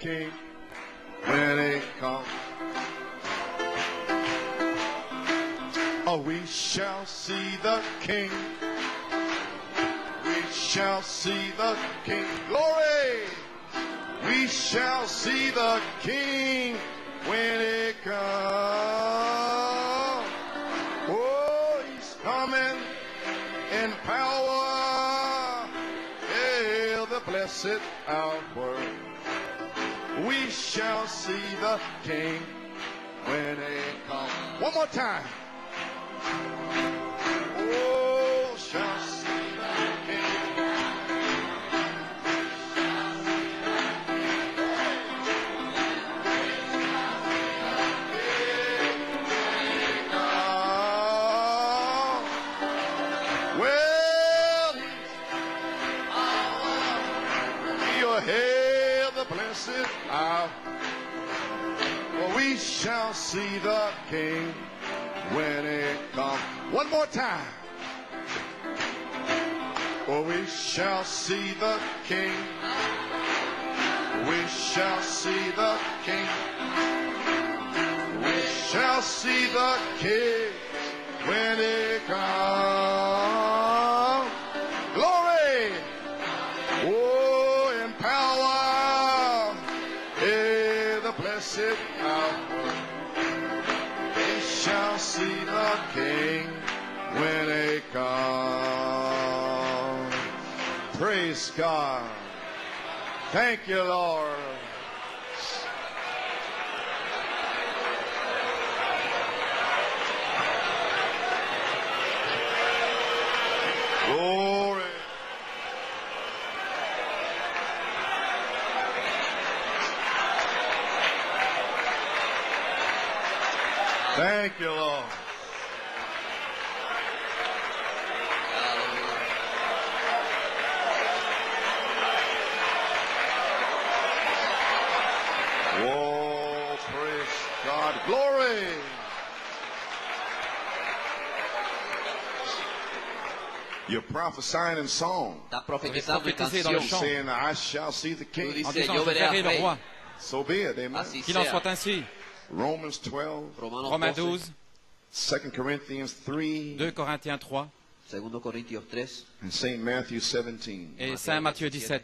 King when He comes. Oh, we shall see the King. We shall see the King. Glory! We shall see the King when He comes. Oh, He's coming in power. Hail the blessed hour. We shall see the King when He comes. One more time. Oh, shall see the King. Well, you'll hail the blessed hour. For we shall see the King when He comes. One more time. For we shall see the King. We shall see the King. We shall see the King when He comes. Glory! Oh, in power, in the blessed hour. Shall see the King when He comes. Praise God. Thank you, Lord. Glory. Thank you, Lord. Oh, praise God. Glory. You're prophesying in song. T'as prophétisé dans le chant. Saying, I shall see the Tu King. dis, je verrai le roi. So be it. Amen. Qu'il en soit ainsi. Romans 12. Romains 12, 2 Corinthians 3. 2 Corinthiens 3 Segundo Corintios 3. And St. Matthew 17. et Saint Matthieu 17.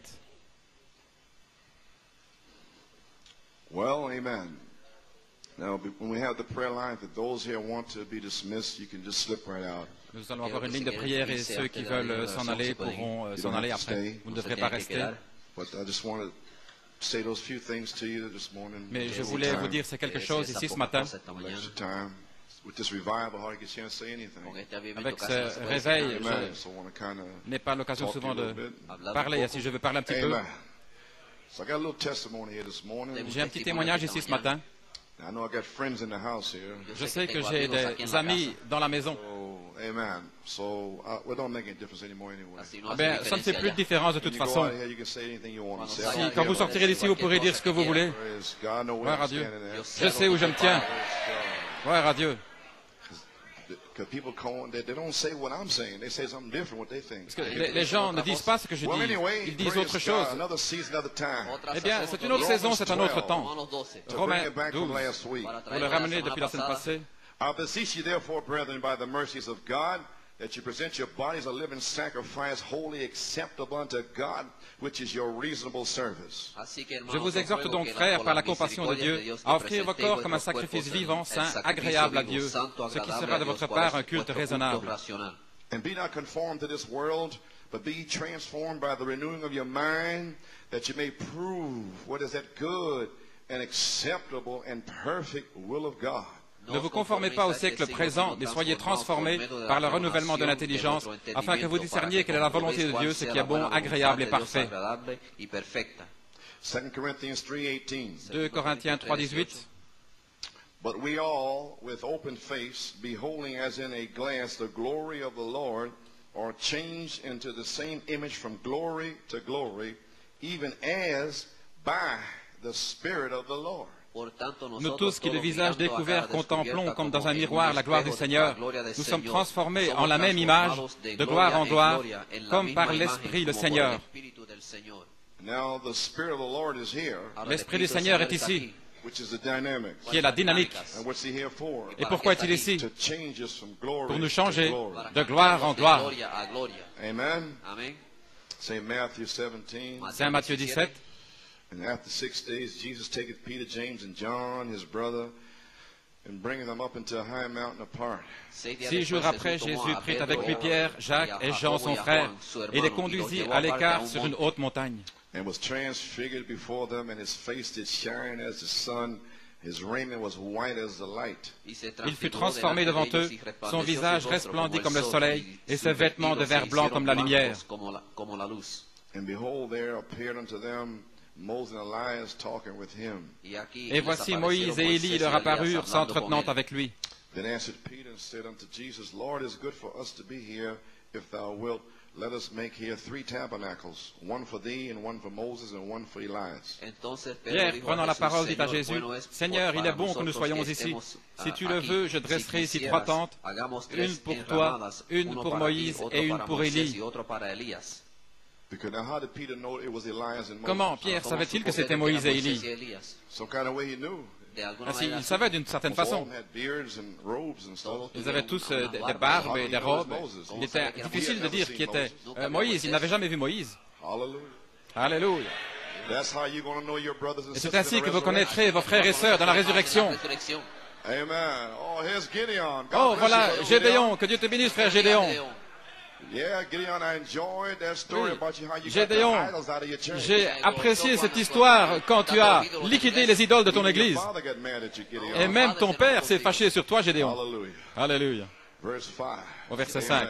Well, amen. Now, when we have the prayer line, for those here who want to be dismissed, you can just slip right out. Nous allons avoir une ligne de prière et ceux qui veulent s'en aller pourront s'en aller après. Vous ne devrez pas rester. But I just want to say those few things to you this morning. Mais je voulais vous dire ces quelque chose ici ce matin. Extra time. With this revival, hardly get a chance to say anything. Avec ce réveil, Amen. So I want to kind of je n'ai pas l'occasion talk to you souvent a de little bit. parler. Et si je veux parler un petit peu, Amen. So I got a little testimony here this morning. j'ai un petit témoignage ici ce matin. I know I got friends in the house here. Je sais que j'ai des amis dans la maison. So, amen. So, it don't make any difference anymore anyway. Ben, ça ne fait plus de différence de toute You go façon. out here, you can say anything you want to say. I Si, don't quand care vous about sortirez d'ici, vous pourrez dire ce que vous voulez. Praise God, I know where Gloire I'm à Dieu. standing at. Je sais où je me tiens. Gloire à Dieu. Because people they don't say what I'm saying. They say something different what they think. Parce que les gens ne disent pas ce que je Well, dis. anyway, Ils disent praise autre chose. God, another season, another time. Eh bien, c'est une autre saison, c'est un autre temps. Romanos 12. To bring Romains it back from 12. last week. Vous le ramenez depuis la semaine passée. I beseech you, therefore, brethren, by the mercies of God, that you present your bodies a living sacrifice, wholly acceptable unto God, which is your reasonable service. Je vous exhorte donc, frères, par la compassion de Dieu, à offrir vos corps comme un sacrifice vivant, saint, agréable à Dieu, ce qui sera de votre part un culte raisonnable. And be not conformed to this world, but be transformed by the renewing of your mind, that you may prove what is that good and acceptable and perfect will of God. Ne vous conformez pas au siècle présent, mais soyez transformés par le renouvellement de l'intelligence, afin que vous discerniez quelle est la volonté de Dieu, ce qui est bon, agréable et parfait. 2 Corinthians 3:18. 2 Corinthiens 3, 18. But we all, with open face, beholding as in a glass the glory of the Lord, are changed into the same image from glory to glory, even as by the Spirit of the Lord. Nous tous qui le visage découvert contemplons comme dans un miroir la gloire du Seigneur, nous sommes transformés en la même image, de gloire en gloire, comme par l'Esprit le Seigneur. Now the Spirit of the Lord is here, L'Esprit du Seigneur est ici, which is the dynamic. qui est la dynamique. And what's he here for? Et pourquoi est-il ici? To change us from glory Pour nous to changer glory. de gloire en gloire. Amen. Amén. Say Matthew 17. Saint Matthieu 17. And after 6 days, Jesus taketh Peter, James, and John, his brother, and bringing them up into a high mountain apart. 6 jours après, Jésus prit avec lui Pierre, Jacques et Jean son frère, et les conduisit à l'écart sur une haute montagne. And was transfigured before them, and his face did shine as the sun. His raiment was white as the light. Il fut transformé devant eux, son visage resplendit comme le soleil, et ses vêtements devinrent blancs comme la lumière. And behold, there appeared unto them Moses and Elias talking with him. Et voici Moïse et Élie leur apparurent, s'entretenant avec lui. Then answered Peter and said unto Jesus, Lord, it is good for us to be here. If thou wilt, let us make here 3 tabernacles, one for thee, and one for Moses, and one for Elias. Pierre, prenant la parole, dit à Jésus, Seigneur, il est bon que nous soyons ici. Si tu le veux, je dresserai ici 3 tentes, une pour toi, une pour Moïse et une pour Élie. Because now how did Peter know it was Elias and Moses? Comment Pierre savait-il que c'était Moïse et Élie? Some kind of way he knew. Ainsi, il savait d'une certaine All façon. had beards and robes and stuff. Ils avaient tous des barbes et des robes. Il était difficile de dire qui était Moïse. Il n'avait jamais vu Moïse. Hallelujah. Alléluia. That's how you're going to know your brothers and Et sisters c'est ainsi in the que vous resurrection. connaîtrez vos frères et sœurs dans la résurrection. Amen. Oh, here's Gideon. God Oh, bless voilà, you, Gédéon. Que Dieu te bénisse, frère Gédéon. Yeah, Gideon, I enjoyed that story Oui. about you, how you got Gédéon, the idols out of your church. j'ai apprécié cette histoire quand tu as liquidé les idoles de ton Your église. father got mad at you, Gideon. Et même ton père s'est fâché sur toi, Gédéon. Hallelujah. Alléluia. Verse 5. Au verset Amen. 5.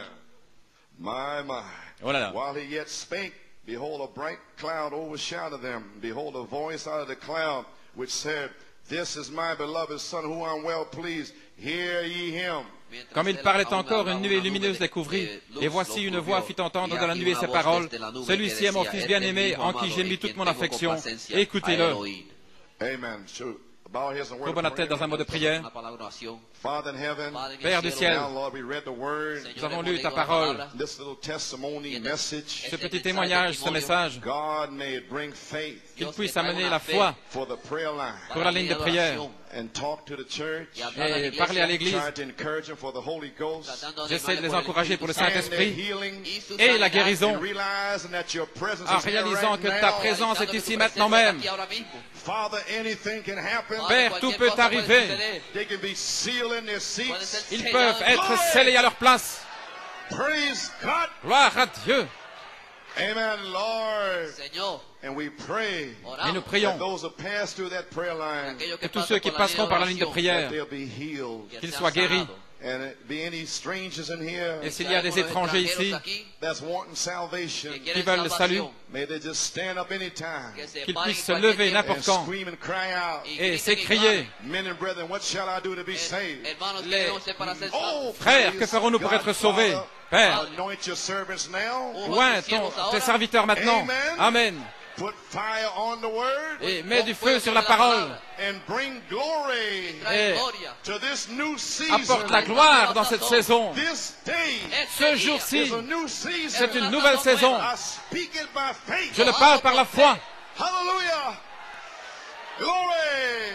My. Oh là là. While he yet spake, behold, a bright cloud overshadowed them. Behold, a voice out of the cloud, which said, This is my beloved Son, who I am well pleased. Hear ye him. Comme il parlait encore, une nuée lumineuse les couvrit. Et voici une voix fit entendre de la nuée ces paroles. Celui-ci est mon fils bien-aimé, en qui j'ai mis toute mon affection. Écoutez-le. Amen. So, bow your heads and word Courbons of la tête prayer. dans un mot de prière. Father in heaven, Père du ciel, now, Lord, we read the word. nous avons lu ta parole. This little testimony message, Ce petit témoignage, ce message, God, may it bring faith qu'il puisse amener la foi for the prayer line pour la ligne de prière and talk to the church. et parler à l'Église. Try to encourage them for the Holy Ghost J'essaie de les encourager pour le and their Saint-Esprit healing et la guérison, and realizing that your presence en is here réalisant right que now. ta présence est ici maintenant même. Father, anything can happen. Père, tout peut arriver. They can be sealed in their seats. Ils peuvent être scellés à leur place. Praise God. Gloire à Dieu. Amen, Lord. Señor, And we pray Et nous oramos that prions those who pass through that prayer line, aquellos que tous pasan ceux qui por la passeront par la ligne de oración, prière, they'll be healed. que qu'ils sean soient guéris. sanados. And be any strangers in here Et s'il y a des étrangers ici that's wanting salvation, qui veulent le salut, may they just stand up anytime qu'ils puissent se lever and n'importe quand scream and cry out, et s'écrier, Men and brethren, what shall I do to be saved? Hermanos, ¿qué Les- debemos hacer para ser Oh, salvos? Frères, praise que ferons-nous pour God, être sauvés? Father. Père, Anoint your servants now. oins tes serviteurs maintenant. Amen. Put fire on the word Et mets du feu sur la parole and bring glory et Gloria. to this new season. apporte la gloire dans cette saison. This day Ce jour-ci, is a new season. c'est une nouvelle saison. I speak it by faith. Je le parle par la foi. Hallelujah. Glory.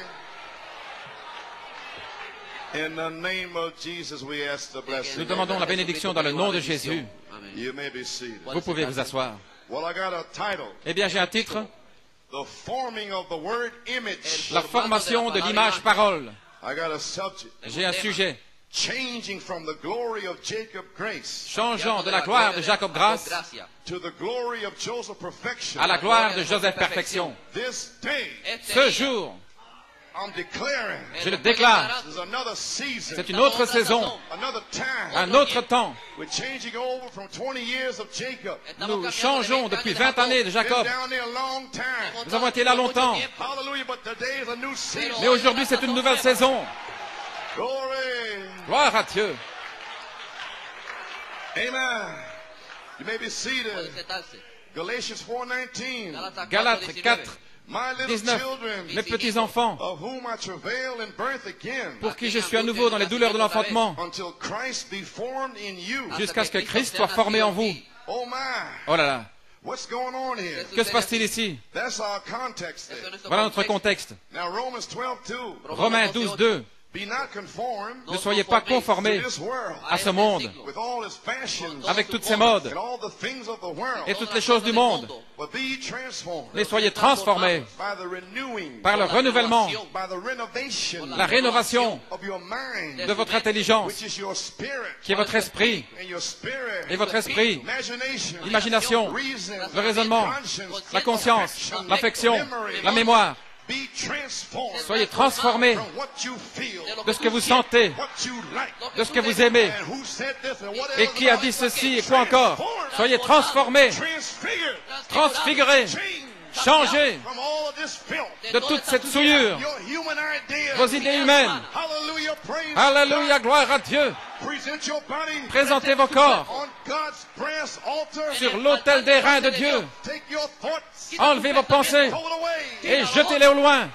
In the name of Jesus, we ask the blessing. Nous demandons la bénédiction dans le nom de Jésus. Amen. You may be seated. Vous pouvez vous asseoir. Well, I got a title. Eh bien, j'ai un titre, The forming of the word image. la formation de l'image parole. I got a subject. J'ai un sujet, Changing from the glory of Jacob grace changeant de la gloire de Jacob grâce to the glory of Joseph perfection. à la gloire de Joseph perfection. This day, Ce jour, I'm declaring je le déclare, there's another season, c'est une autre saison, another time. un autre temps. We're changing over from 20 years of Jacob. Nous changeons depuis 20 années de Been Jacob. down there a long time. Nous avons été là longtemps. Hallelujah, but today is a new season. Mais aujourd'hui, c'est une nouvelle saison. Glory. Gloire à Dieu. Amen. You may be Puede seated. sentarse. Galatians 4:19. Galates 4, My little 19. children, Mes petits-enfants, of whom I travail in birth again, pour qui je suis à nouveau dans les douleurs de l'enfantement, until Christ be formed in you. jusqu'à ce que Christ soit formé en vous. Oh my. Oh là là. What's going on here? Que se passe-t-il ici? That's our context there. Voilà notre contexte. Now Romans 12:2. Romains 12, 2. Be not conformed Ne soyez pas conformés to this world à ce monde, with all its fashions avec toutes ses modes and all the things of the world. et toutes les choses du monde. But be ye transformed Mais soyez transformés by the renewing, par le renouvellement, by the renovation la rénovation of your mind, de votre intelligence, which is your spirit, qui est votre esprit, and your spirit, et votre esprit, imagination, l'imagination, reason, le raisonnement, conscience, la conscience, affection, l'affection, memory. la mémoire. Be transformed Soyez transformés from what you feel, de ce que vous sentez, what you like, de ce que vous aimez. and who said this and what Et else qui a about dit it. ceci et quoi encore? Soyez transformés, Transfigured, transfigurés, changed changés from all of this filth. de toute cette souillure, Your human ideas. vos idées humaines. Hallelujah, praise Alléluia, God. gloire à Dieu. Present your body Présentez vos corps on God's brass altar. sur l'autel des reins de Dieu. Take your thoughts, Enlevez vos pensées throw it away. et jetez-les au loin.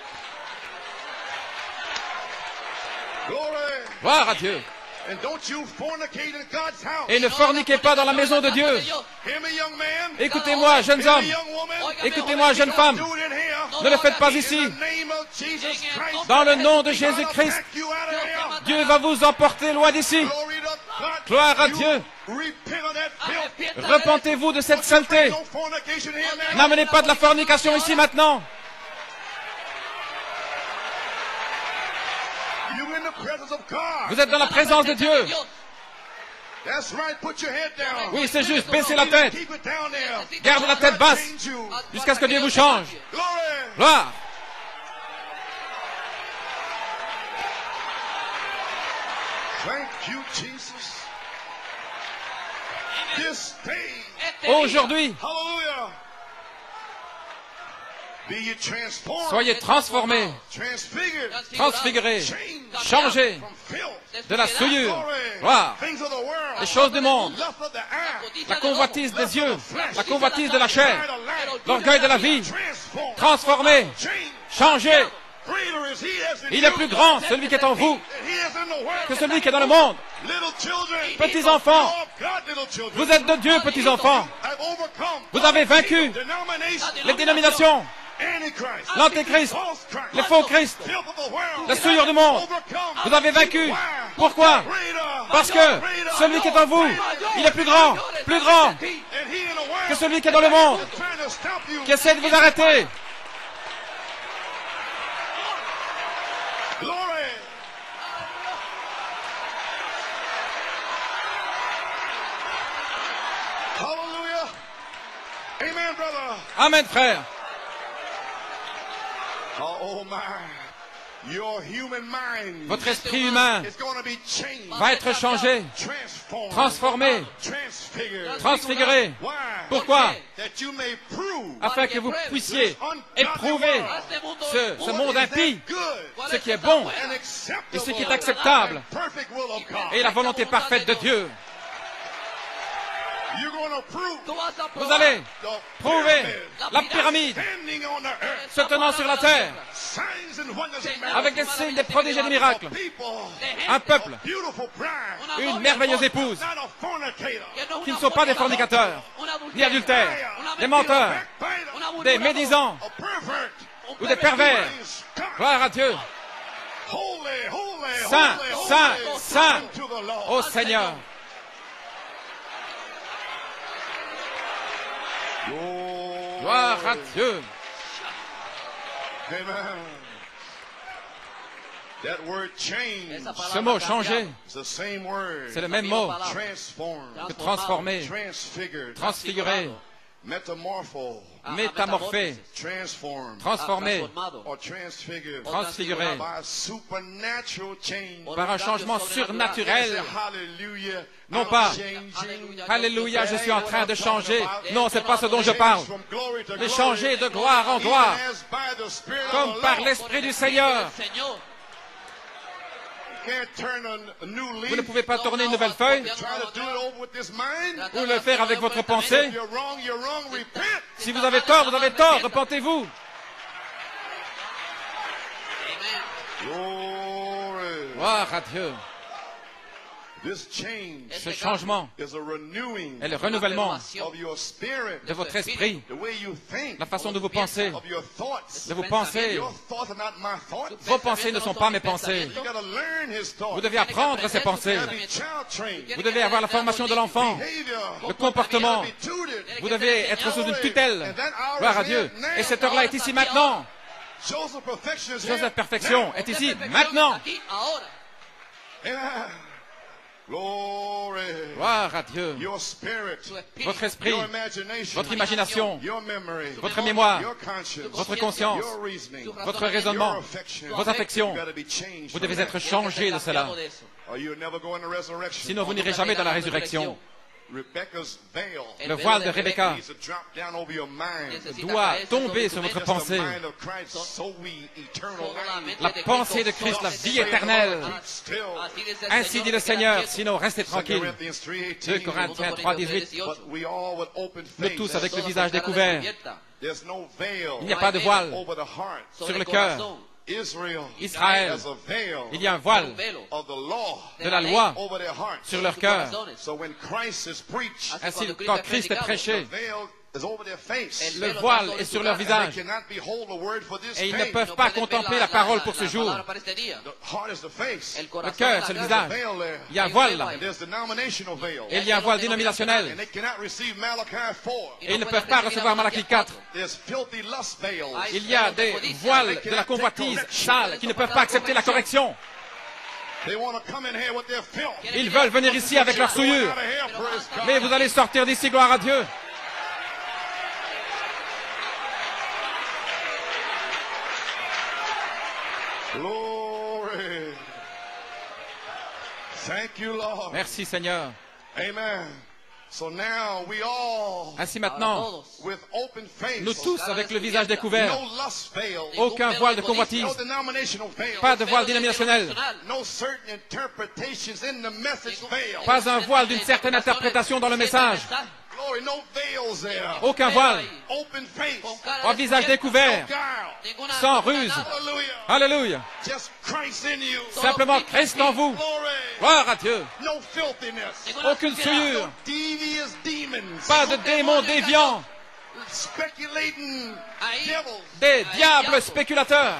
Glory. Gloire à Dieu. And don't you fornicate in God's house. Et ne forniquez pas dans la maison de Dieu. Hear me, young man. Écoutez-moi, jeunes Hear me, hommes. young woman. Écoutez-moi, jeunes femmes. Do it in here. Ne le faites pas ici. In the name of Jesus Christ. Dans le nom de God will Jésus-Christ, pack you out of here. Dieu va vous emporter loin d'ici. Glory to God. Gloire à You Dieu. repent of that filth. Repentez-vous de cette saleté. No fornication here now. N'amenez pas de la fornication ici maintenant. You're in the presence of God. Vous êtes dans la présence de Dieu. That's right. Put your head down. Oui, c'est juste. Baissez la tête. Keep it down there. Gardez la tête basse Change you. jusqu'à ce que Dieu vous change. Glory. Gloire. Thank you, Jesus. This day. Aujourd'hui, Hallelujah. Be ye transformed. soyez transformés, Transfigured. transfigurés, Changed. changés From filth. de la souillure. Glory. Gloire. Things of the world. Les choses du monde, Lust of the eye. la convoitise des yeux, la convoitise de la chair, Pride of life. l'orgueil de la vie, Transformed. transformés, Changed. changés. Greater is he that's in Il est you plus grand, celui qui est en vous, than he is in the world. que celui qui est dans le monde. Little children. Petits enfants, Oh, God, little children. vous êtes de Dieu, petits enfants. Have overcome. Vous avez vaincu Denomination. les dénominations, Antichrist. l'antéchrist, False Christ. les faux Christ, Filth of the world. la souillure du monde. Overcome. Vous avez vaincu. Why? Pourquoi? Greater. Parce que celui qui est en vous, il est plus grand And he in the world. que celui qui est dans le monde, is trying to stop you. qui essaie de vous arrêter. Glory. Hallelujah. Amen, brother. Amen, frère. Oh my. Your human mind Votre esprit humain is going to be changed. va être changé, Transformed. transformé, Transfigured. transfiguré. Why? Pourquoi? That you may prove Afin que vous puissiez éprouver ce monde impie, good ce qui est bon and acceptable et ce qui est acceptable, and perfect will of God. et la volonté parfaite de Dieu. You're going to prove Vous allez the prouver pyramid la pyramide standing on the earth. se tenant sur la terre, Signs and wonders and miracles. avec des signes, des prodiges et des miracles. People, Un peuple, beautiful bride, une merveilleuse épouse, not a fornicator, qui ne sont pas des fornicateurs, ni adultères, des menteurs, backbiter, des médisants a pervert, ou des pervers. praise God. Gloire à Dieu. Holy, holy, Saint, holy, saint, holy saint, unto the Lord. ô Seigneur. Gloire à Dieu. Amen. That word change. Ce mot changé, It's the same word. c'est le même mot Transformed. que transformé, Transfigured. transfiguré, Metamorpho. métamorphé, Transformed. transformé, Or transfigured. transfiguré, By a supernatural change. par un changement surnaturel. Hallelujah. Non pas, Changing. alléluia, je suis en train de changer. Non, c'est pas ce dont je parle. De changer de gloire en gloire, comme par l'Esprit du Seigneur. Vous ne pouvez pas tourner une nouvelle feuille ou le faire avec votre pensée. Si vous avez tort, repentez-vous. Gloire à Dieu. Ce changement est le renouvellement de votre esprit, la façon dont vous pensez, de vos pensées. Vos pensées ne sont pas mes pensées. Vous devez apprendre ces pensées. Vous devez avoir la formation de l'enfant, le comportement. Vous devez être sous une tutelle. Gloire à Dieu. Et cette heure-là est ici maintenant. Joseph Perfection est ici maintenant. Gloire à Dieu. Votre esprit, votre imagination, votre mémoire, votre conscience, votre raisonnement, vos affections, vous devez être changé de cela. Sinon, vous n'irez jamais dans la résurrection. Le voile de Rebecca doit tomber sur votre pensée. La pensée de Christ, la vie éternelle. Ainsi dit le Seigneur, sinon restez tranquilles. 2 Corinthiens 3, 18. Nous tous avec le visage découvert. Il n'y a pas de voile sur le cœur. Israël, il y a un voile de la loi sur leur cœur. Ainsi, quand Christ est prêché, le voile est sur leur visage et ils ne peuvent pas contempler la parole pour ce jour. Le cœur, c'est le visage. Il y a un voile là. Et il y a un voile dénominationnel. Et ils ne peuvent pas recevoir Malachie 4. Il y a des voiles de la convoitise sale qui ne peuvent pas accepter la correction. Ils veulent venir ici avec leur souillure. Mais vous allez sortir d'ici, gloire à Dieu. Glory. Thank you, Lord. Merci Seigneur. Amen. So now we all, ainsi maintenant, with open face, nous tous avec le visage découvert, no lust veil, aucun voile de convoitise, no denominational veil, pas de voile dénominationnel, no certain interpretations in the message veil, pas un voile d'une certaine interprétation dans le message. Glory, no veils there. Aucun voile, Open face, un visage découvert, sans ruse. Alléluia. just Christ in you. Simplement Christ en vous. Glory. Gloire à Dieu. No filthiness. Aucune souillure, No devious demons. pas de démons déviants, Speculating devils. des diables spéculateurs.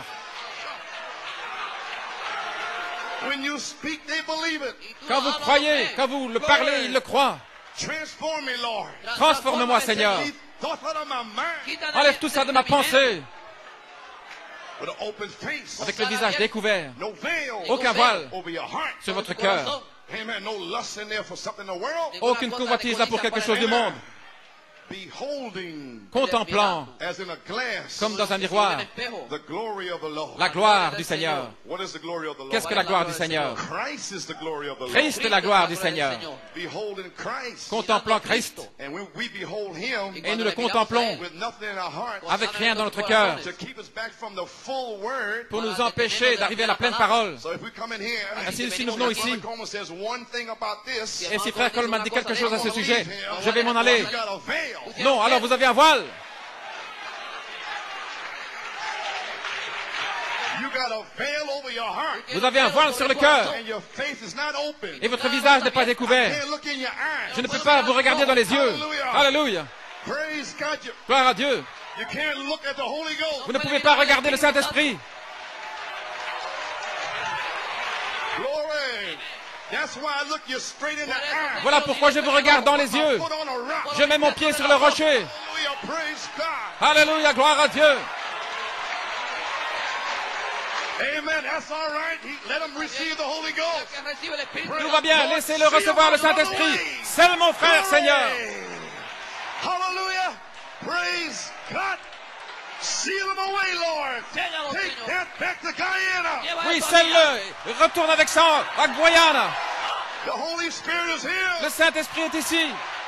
When you speak, they believe it. Quand vous croyez, quand vous le parlez, ils le croient. Transform me, Lord. Transforme-moi, Seigneur. These thoughts out of my mind. Enlève tout ça de ma pensée. With an open face. Avec le visage découvert, No veil. aucun voile Over your heart. sur votre cœur, Amen. No lust in there for something in the world. aucune convoitise là pour quelque chose du monde. Beholding Contemplant, as in a glass comme dans un miroir, the glory of the Lord. la gloire du Seigneur. What is the glory of the Lord? Qu'est-ce que la gloire du Seigneur? Christ is the glory of the Lord. Christ est la gloire du Seigneur. Beholding Christ. Contemplant Christ, And when we behold him et nous le contemplons with nothing in our hearts avec rien dans notre cœur, to keep us back from the full word. pour nous empêcher d'arriver à la pleine parole. So if we come in here, Ainsi, si nous venons ici, Coleman says one thing about this, et si frère Coleman dit quelque chose à ce sujet, je vais m'en aller. you got a veil. Non, alors vous avez un voile. You got a veil over your heart. Vous avez un voile sur le cœur. And your face is not open. Et votre visage n'est pas découvert. Can't look in your eyes. Je ne peux pas vous regarder dans les yeux. Alléluia. Praise God. Gloire à Dieu. You can't look at the Holy Ghost. Vous ne pouvez pas regarder le Saint-Esprit. Glory. That's why I look you straight in the eye. Voilà pourquoi je vous regarde dans les yeux. Put on a rock. Je mets mon pied sur le rocher. Hallelujah. Praise God. Alléluia, gloire à Dieu. Amen. That's all right. Let him receive the Holy Ghost. Tout va bien, laissez-le recevoir le Saint-Esprit. C'est mon frère, Seigneur. Hallelujah. Praise God. Seal him away, Lord. Take that back to Guyana. Oui, celle-le. Retourne avec ça à Guyana. The Holy Spirit is here. Le Saint-Esprit est ici.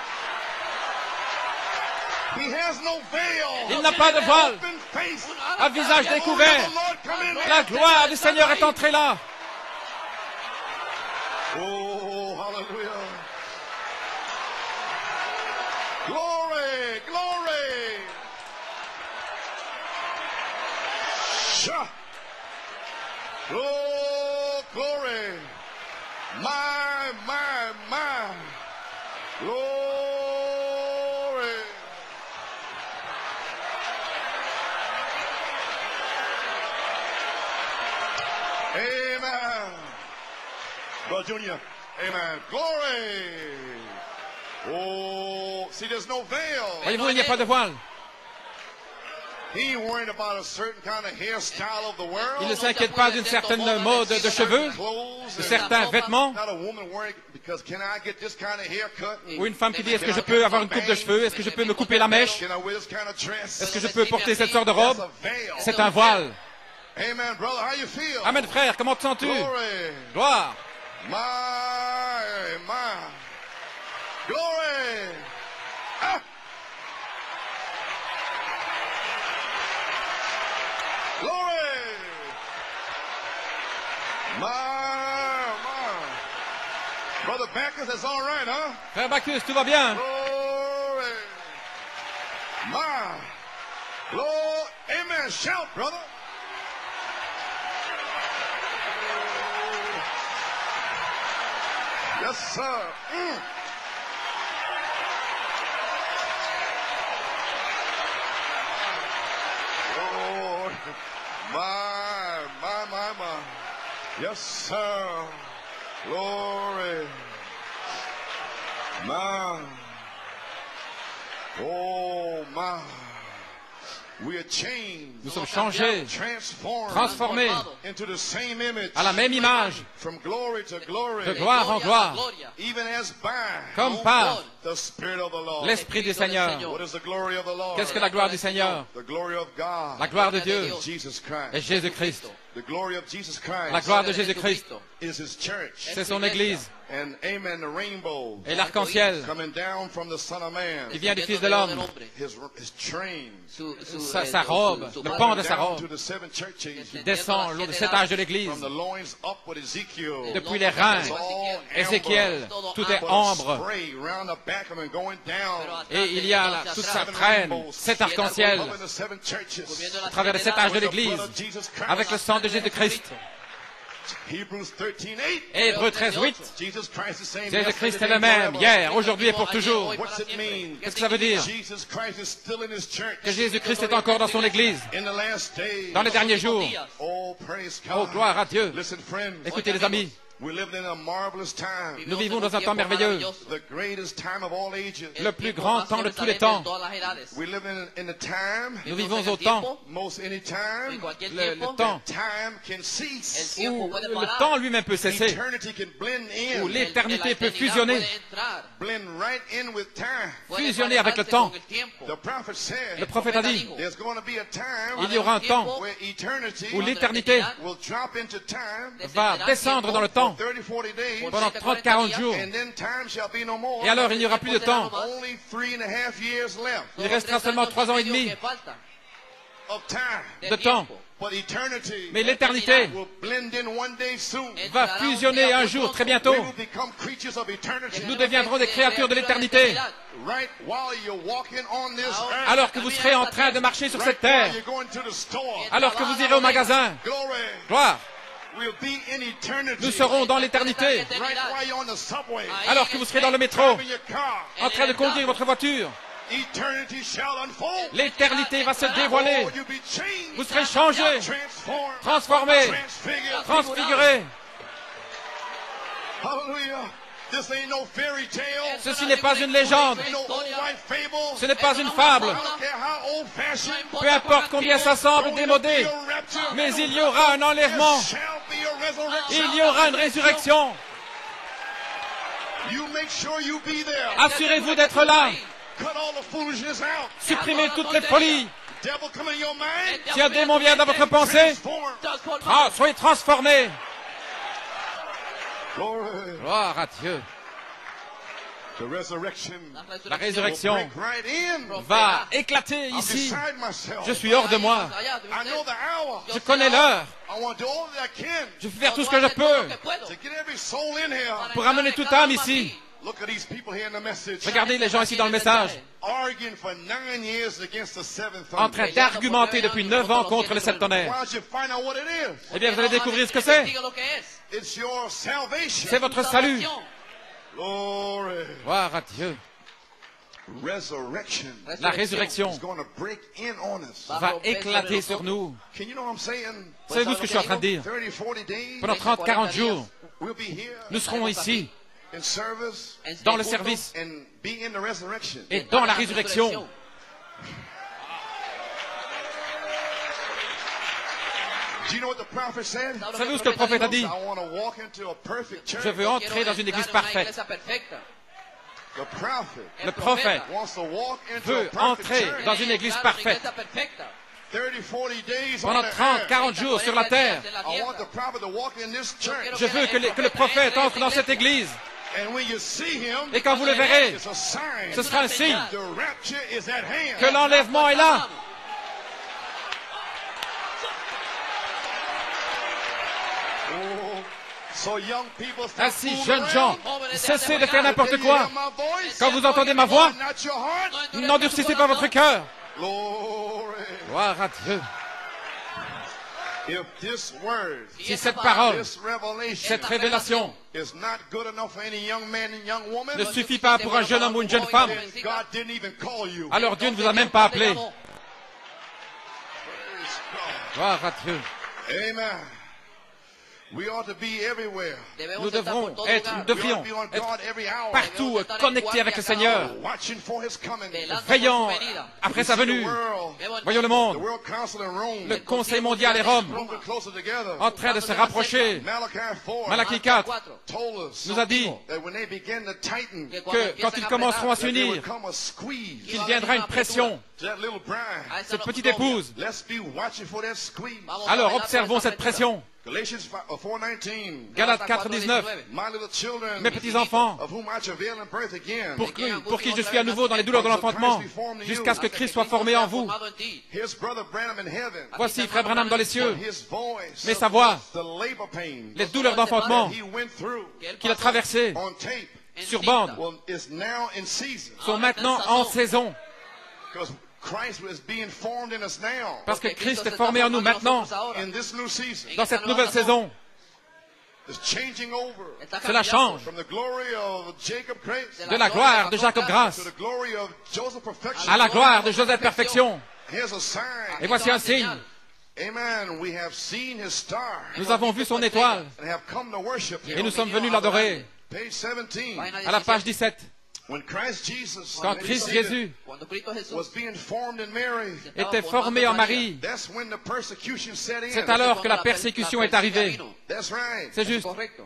He has no veil. Il n'a pas de voile. Open face. Un visage découvert. The Lord come in. La gloire du Seigneur est entrée là. Oh, hallelujah. Glory, glory. Shah. Oh, glory. My Amen. Brother Junior. Amen. Glory. Oh, see, there's no veil. Voyez-vous, il n'y a pas de voile. He ain't worried about a certain kind of hairstyle of the world. Il ne s'inquiète pas d'une certaine mode de cheveux, de certains vêtements. Not a woman worried because can I get this kind of haircut? Ou une femme qui dit, est-ce que je peux avoir une coupe de cheveux? Est-ce que je peux me couper la mèche? Can I wear this kind of dress? Est-ce que je peux porter cette sorte de robe? That's a veil. C'est un voile. Amen, brother. How you feel? Amen, frère, comment te sens-tu? Glory. Gloire. My. Glory. Ah. Glory. My. Brother Backus, that's all right, huh? Frère Bacchus, tout va bien? Glory. My. Lord. Amen. Shout, brother. Yes, sir. Oh, my. Yes, sir. Glory. My. Oh, my. We are changed. Nous sommes changés, Transformed transformés into the same image. à la même image, From glory to glory. de gloire en gloire, Even as by comme par the Spirit of the Lord. l'Esprit du Seigneur. What is the glory of the Lord? Qu'est-ce que la gloire du Seigneur? The glory of God. La gloire de Dieu Jesus Christ. est Jésus-Christ. The glory of Jesus Christ La gloire de Jésus-Christ, is His church. c'est son Église. And amen, the rainbow Et l'arc-en-ciel coming down from the Son of Man. qui vient du Fils de l'homme, His train sa robe, le pan de sa down robe, to the seven churches. descend le 7 âges de l'Église. From the loins upward Ezekiel. Depuis les reins, It's all Ézéchiel, amber. tout est But a ambre. spray round the back of it going down. Et il y a là, toute sa traîne, cet arc-en-ciel, Up in the seven churches. à travers les 7 âges de l'Église, avec le sang de Jésus-Christ. Hebrews 13:8. Hébreux 13:8. Jesus Christ is same Jésus-Christ est le même, hier, aujourd'hui et pour toujours. What's it mean? Qu'est-ce que ça veut dire? Jesus Christ is still in His church. Que Jésus-Christ est encore dans son Église, In the last days. dans les derniers jours. Oh, praise Oh, God. gloire à Dieu. Listen, friends. Écoutez les amis, We lived in a marvelous time. nous vivons dans un temps merveilleux, The greatest time of all ages. le plus grand temps de tous les temps. We live in a time, Nous vivons au temps, most any time, le temps time can cease. où le temps lui-même peut cesser, Eternity can blend où in, l'éternité peut fusionner, blend right in with time. fusionner avec le temps. The prophet Le said, prophète a dit, there's going to be a time il y aura un temps where eternity où l'éternité will drop into time va descendre dans le temps 30-40 days, pendant 30-40 jours. and then time shall be no more. Et alors il n'y aura plus de temps. Only 3.5 years left Il restera seulement 3 ans et demi of time. de temps. But eternity Mais l'éternité will blend in one day soon. va fusionner un jour, très bientôt. We will become creatures of eternity. Nous deviendrons des créatures de l'éternité. Right while you're walking on this earth. Alors que vous serez en train de marcher sur cette Right while terre, you're going to the store. alors que vous irez au magasin, Glory. gloire, We'll be in eternity. nous serons dans l'éternité. Right while you're on the subway. Alors que vous serez dans le métro, Driving your car. en train de conduire votre voiture, Eternity shall unfold. l'éternité va se dévoiler. Oh, you'll be changed. Vous serez changés, Transformed. transformés, Transfigured. transfigurés. Hallelujah. This ain't no fairy tale. Ceci n'est pas une légende, Ain't no old white fable. ce n'est pas une fable. I don't care how old-fashioned. Peu importe combien ça semble démodé, mais il y aura un enlèvement, There shall be a resurrection. il y aura une résurrection. You make sure you be there. Assurez-vous d'être là. Cut all the foolishness out. Supprimez toutes les folies. Devil come in your mind. Si un démon vient dans votre pensée, Transform. soyez transformés. Glory. Gloire à Dieu. The resurrection La résurrection break right in. va éclater I'm ici. beside myself. Je suis hors de moi. I know the hour. Je connais l'heure. I want to do all that I can Je vais faire tout ce que je peux to get every soul in here. pour amener toute âme ici. Look at these people here in the message. Regardez les gens ici dans le message, Arguing for 9 years against the seventh en train d'argumenter depuis 9 ans contre le septonnaire. Why don't you find out what it is? Eh bien, vous allez découvrir ce que c'est. It's your salvation. C'est votre salut. Glory. Gloire à Dieu. La résurrection va éclater sur nous. Savez-vous ce que je suis en train de dire? Pendant 30-40 jours, nous serons ici, dans le service et dans la résurrection. Savez-vous ce que le prophète a dit? Je veux entrer dans une église parfaite. Le prophète veut entrer dans une église parfaite. Pendant 30-40 jours sur la terre, je veux que le prophète entre dans cette église. Et quand vous le verrez, ce sera un signe que l'enlèvement est là. Ainsi, jeunes gens, cessez de faire n'importe quoi. Quand vous entendez ma voix, n'endurcissez pas votre cœur. Gloire à Dieu. Si cette parole, cette révélation ne suffit pas pour un jeune homme ou une jeune femme, alors Dieu ne vous a même pas appelé. Gloire à Dieu. Amen. Nous devrions être partout connectés avec le Seigneur, veillant après sa venue. Voyons le monde, le Conseil mondial et Rome, en train de se rapprocher. Malachie 4 nous a dit que quand ils commenceront à s'unir, qu'il viendra une pression. Cette petite épouse. Alors observons cette pression. Galates 4:19. Mes petits-enfants, pour qui je suis à nouveau dans les douleurs de l'enfantement, jusqu'à ce que Christ soit formé en vous. Voici Frère Branham dans les cieux, mais sa voix, les douleurs d'enfantement qu'il a traversées sur bande, sont maintenant en saison. Parce que Christ est formé en nous maintenant, dans cette nouvelle saison. Cela change de la gloire de Jacob Grâce à la gloire de Joseph Perfection. Et voici un signe. Nous avons vu son étoile et nous sommes venus l'adorer. À la page 17. Quand Christ Jésus était formé en Marie, c'est alors que la persécution est arrivée. C'est juste.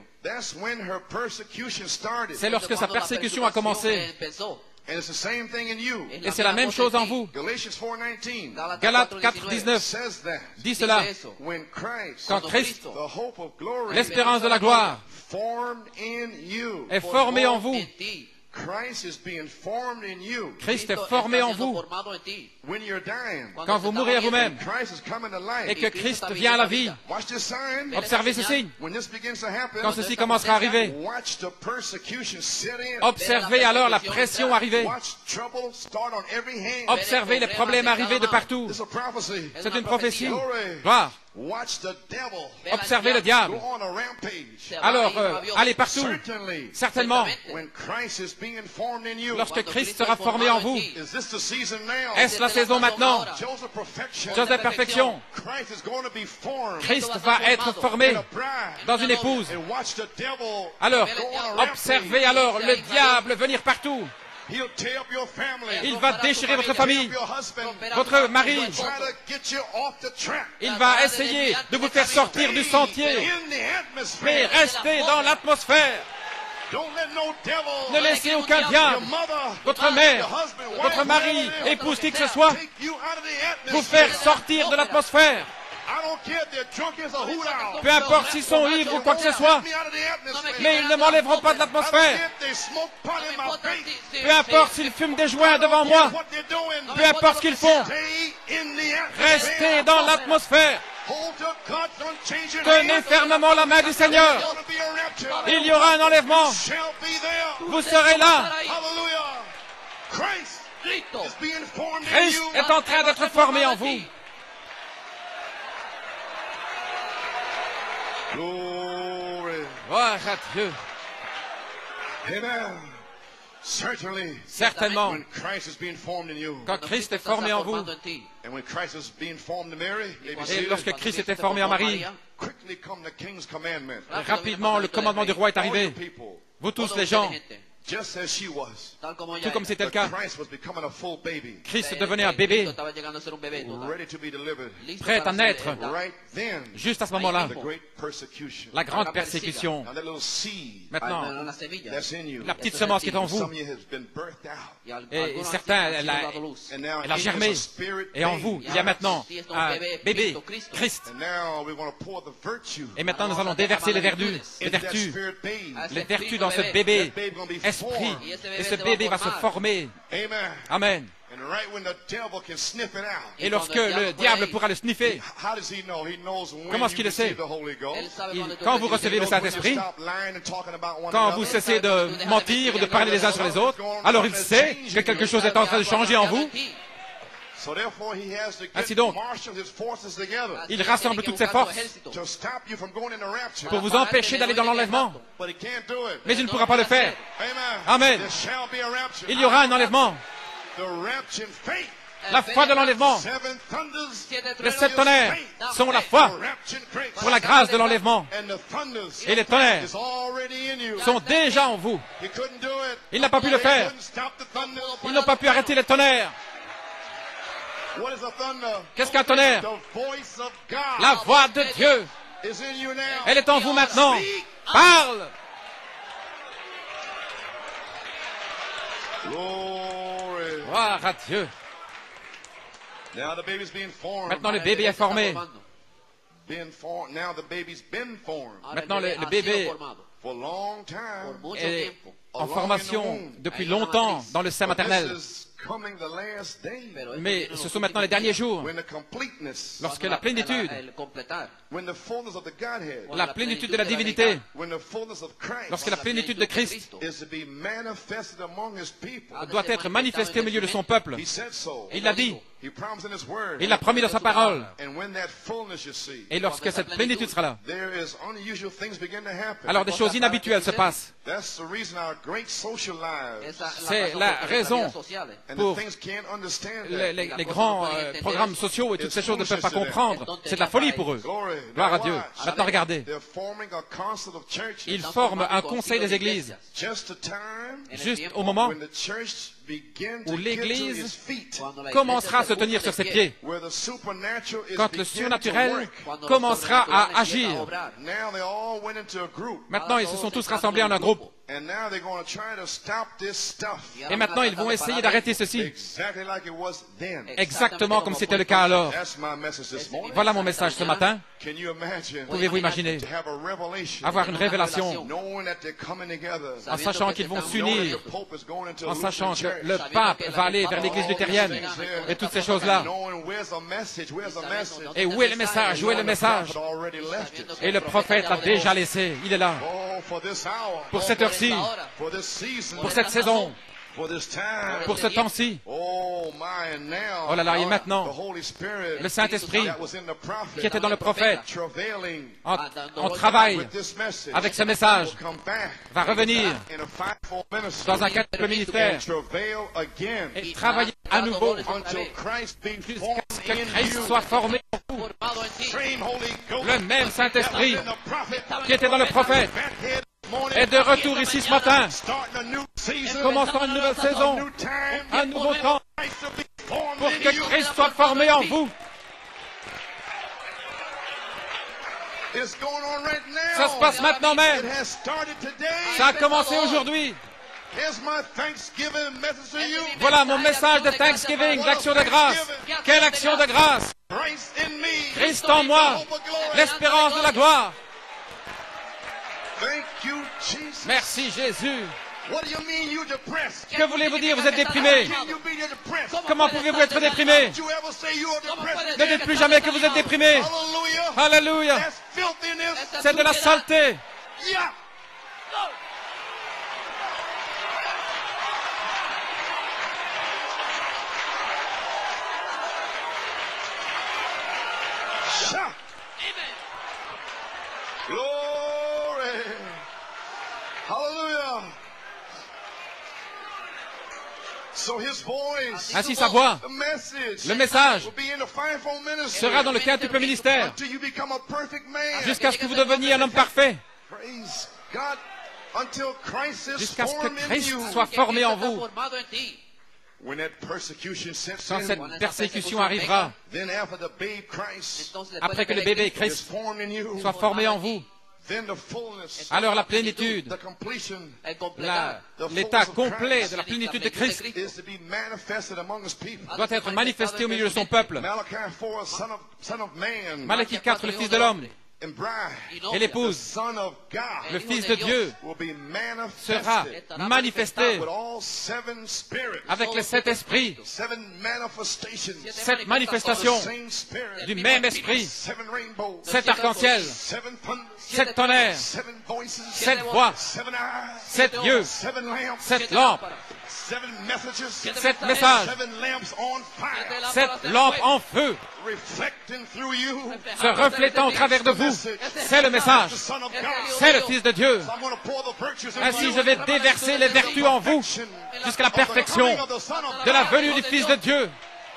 C'est lorsque sa persécution a commencé. Et c'est la même chose en vous. Galates 4:19 dit cela. Quand Christ, l'espérance de la gloire, est formé en vous, Christ est formé en vous. Quand vous mourrez à vous-même et que Christ vient à la vie, observez ce signe. Quand ceci commencera à arriver, observez alors la pression arriver. Observez les problèmes arriver de partout. C'est une prophétie. Gloire. Observez le diable. Alors, allez partout. Certainement, lorsque Christ sera formé en vous, est-ce la saison maintenant? Joseph Perfection. Christ va être formé dans une épouse. Alors, observez alors le diable venir partout. Il va déchirer votre famille, votre mari. Il va essayer de vous faire sortir du sentier. Mais restez dans l'atmosphère. Ne laissez aucun diable, votre mère, votre mari, épouse, qui que ce soit, vous faire sortir de l'atmosphère. Peu importe s'ils sont ivres ou quoi que ce soit, mais ils ne m'enlèveront pas de l'atmosphère. Peu importe s'ils fument des joints devant moi, peu importe ce qu'ils font, restez dans l'atmosphère. Tenez fermement la main du Seigneur. Il y aura un enlèvement. Vous serez là. Christ est en train d'être formé en vous. Glory. Gloire à Dieu. Amen. Certainement, quand Christ est formé en vous, et lorsque Christ était formé en Marie, rapidement le commandement du roi est arrivé. Vous tous les gens, tout comme c'était le cas, Christ devenait un bébé, prêt à naître. Juste à ce moment-là, la grande persécution. Maintenant, la petite semence qui est en vous, et certains, elle a germé. Et en vous, il y a maintenant un bébé, Christ. Et maintenant, nous allons déverser les vertus dans ce bébé esprit. Et ce bébé va se former. Amen. Et lorsque le diable pourra le sniffer, comment est-ce qu'il le sait? Quand vous recevez le Saint-Esprit, quand vous cessez de mentir ou de parler les uns sur les autres, alors il sait que quelque chose est en train de changer en vous. Ainsi donc, il rassemble toutes ses forces pour vous empêcher d'aller dans l'enlèvement. Mais il ne pourra pas le faire. Amen. Il y aura un enlèvement. La foi de l'enlèvement. Les 7 tonnerres sont la foi pour la grâce de l'enlèvement. Et les tonnerres sont déjà en vous. Il n'a pas pu le faire. Ils n'ont pas pu arrêter les tonnerres. Qu'est-ce qu'un tonnerre? La voix de Dieu. Elle est en vous maintenant. Parle. Gloire à Dieu. Maintenant le bébé est formé. Maintenant le bébé est en formation depuis longtemps dans le sein maternel. Mais ce sont maintenant les derniers jours, lorsque la plénitude de la divinité, lorsque la plénitude de Christ doit être manifestée au milieu de son peuple. Il l'a dit, il l'a promis dans sa parole. Et lorsque cette plénitude sera là, alors des choses inhabituelles se passent. C'est la raison pour les grands programmes sociaux et toutes ces choses ne peuvent pas comprendre. C'est de la folie pour eux. Gloire à Dieu. Maintenant, regardez. Ils forment un conseil des églises. Juste au moment où l'Église commencera à se tenir sur ses pieds, quand le surnaturel commencera à agir. Maintenant, ils se sont tous rassemblés en un groupe. Et maintenant, ils vont essayer d'arrêter ceci. Exactement comme c'était le cas alors. Voilà mon message ce matin. Pouvez-vous imaginer avoir une révélation en sachant qu'ils vont s'unir, en sachant que le pape va aller vers l'église luthérienne et toutes ces choses-là. Et où est le message? Où est le message? Et le prophète l'a déjà laissé. Il est là. Pour cette heure-ci, pour cette saison, pour ce temps-ci. Oh là là, et maintenant, le Saint-Esprit qui était dans le prophète, en travail avec ce message, va revenir dans un cadre ministère et travailler à nouveau jusqu'à ce que Christ soit formé en vous. Le même Saint-Esprit qui était dans le prophète est de retour ici ce matin. Commençons une nouvelle saison, un nouveau temps, pour que Christ soit formé en vous. Ça se passe maintenant même. Ça a commencé aujourd'hui. Voilà mon message de Thanksgiving, d'action de grâce. Quelle action de grâce? Christ en moi, l'espérance de la gloire. Merci Jésus. Que voulez-vous dire? Vous êtes déprimé. Comment pouvez-vous être déprimé? Ne dites plus jamais que vous êtes déprimé. Alléluia. C'est de la saleté. Ainsi sa voix, le message, sera dans le quintuple ministère jusqu'à ce que vous deveniez un homme parfait, jusqu'à ce que Christ soit formé en vous. Quand cette persécution arrivera, après que le bébé Christ soit formé en vous, alors la plénitude, l'état complet de la plénitude de Christ doit être manifesté au milieu de son peuple. Malachie 4, le Fils de l'homme et l'épouse, le Fils de Dieu, sera manifesté avec les 7 esprits, 7 manifestations du même esprit, 7 arcs-en-ciel, 7 tonnerres, 7 voix, 7 yeux, 7 lampes, 7 messages, 7 lampes en feu, se reflétant au travers de vous. C'est le message. C'est le Fils de Dieu. Ainsi, je vais déverser les vertus en vous jusqu'à la perfection de la venue du Fils de Dieu.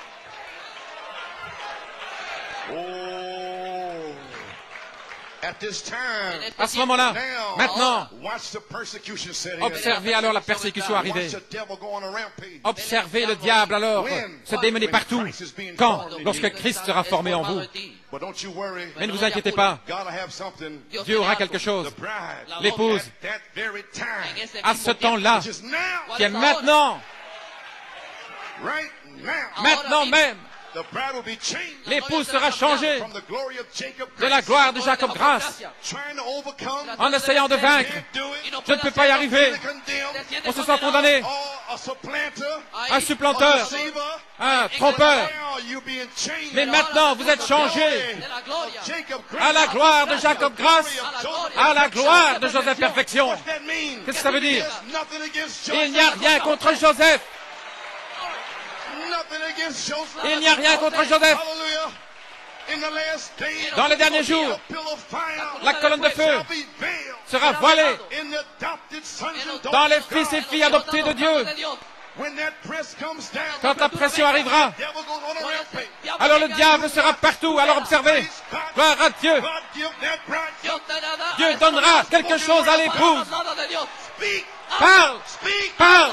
À ce moment-là, maintenant, observez alors la persécution arriver. Observez le diable alors se démener partout. Quand? Lorsque Christ sera formé en vous. Mais ne vous inquiétez pas, Dieu aura quelque chose. L'épouse, à ce temps-là, qui est maintenant, maintenant même, l'épouse sera changée de la gloire de Jacob Grace en essayant de vaincre. Je ne peux pas y arriver. On se sent condamné. Un supplanteur, un trompeur. Mais maintenant, vous êtes changés à la gloire de Jacob Grace, à la gloire de Joseph Perfection. Qu'est-ce que ça veut dire? Il n'y a rien contre Joseph. Il n'y a rien contre Joseph. Dans les derniers jours, la colonne de feu sera voilée dans les fils et filles adoptés de Dieu. Quand la pression arrivera, alors le diable sera partout. Alors observez, gloire à Dieu. Dieu donnera quelque chose à l'épouse. Parle, parle.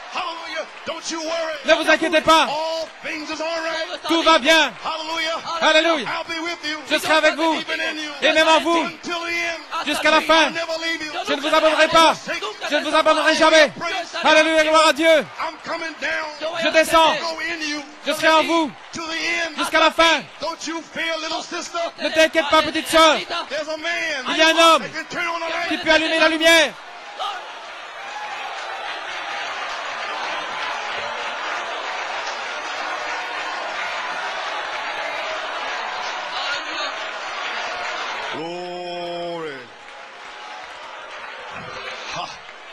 Ne vous inquiétez pas. Tout va bien. Alléluia. Je serai avec vous. Et même en vous. Jusqu'à la fin. Je ne vous abandonnerai pas. Je ne vous abandonnerai jamais. Alléluia, gloire à Dieu. Je descends. Je serai en vous. Jusqu'à la fin. Ne t'inquiète pas, petite sœur. Il y a un homme qui peut allumer la lumière. Glory. Ha.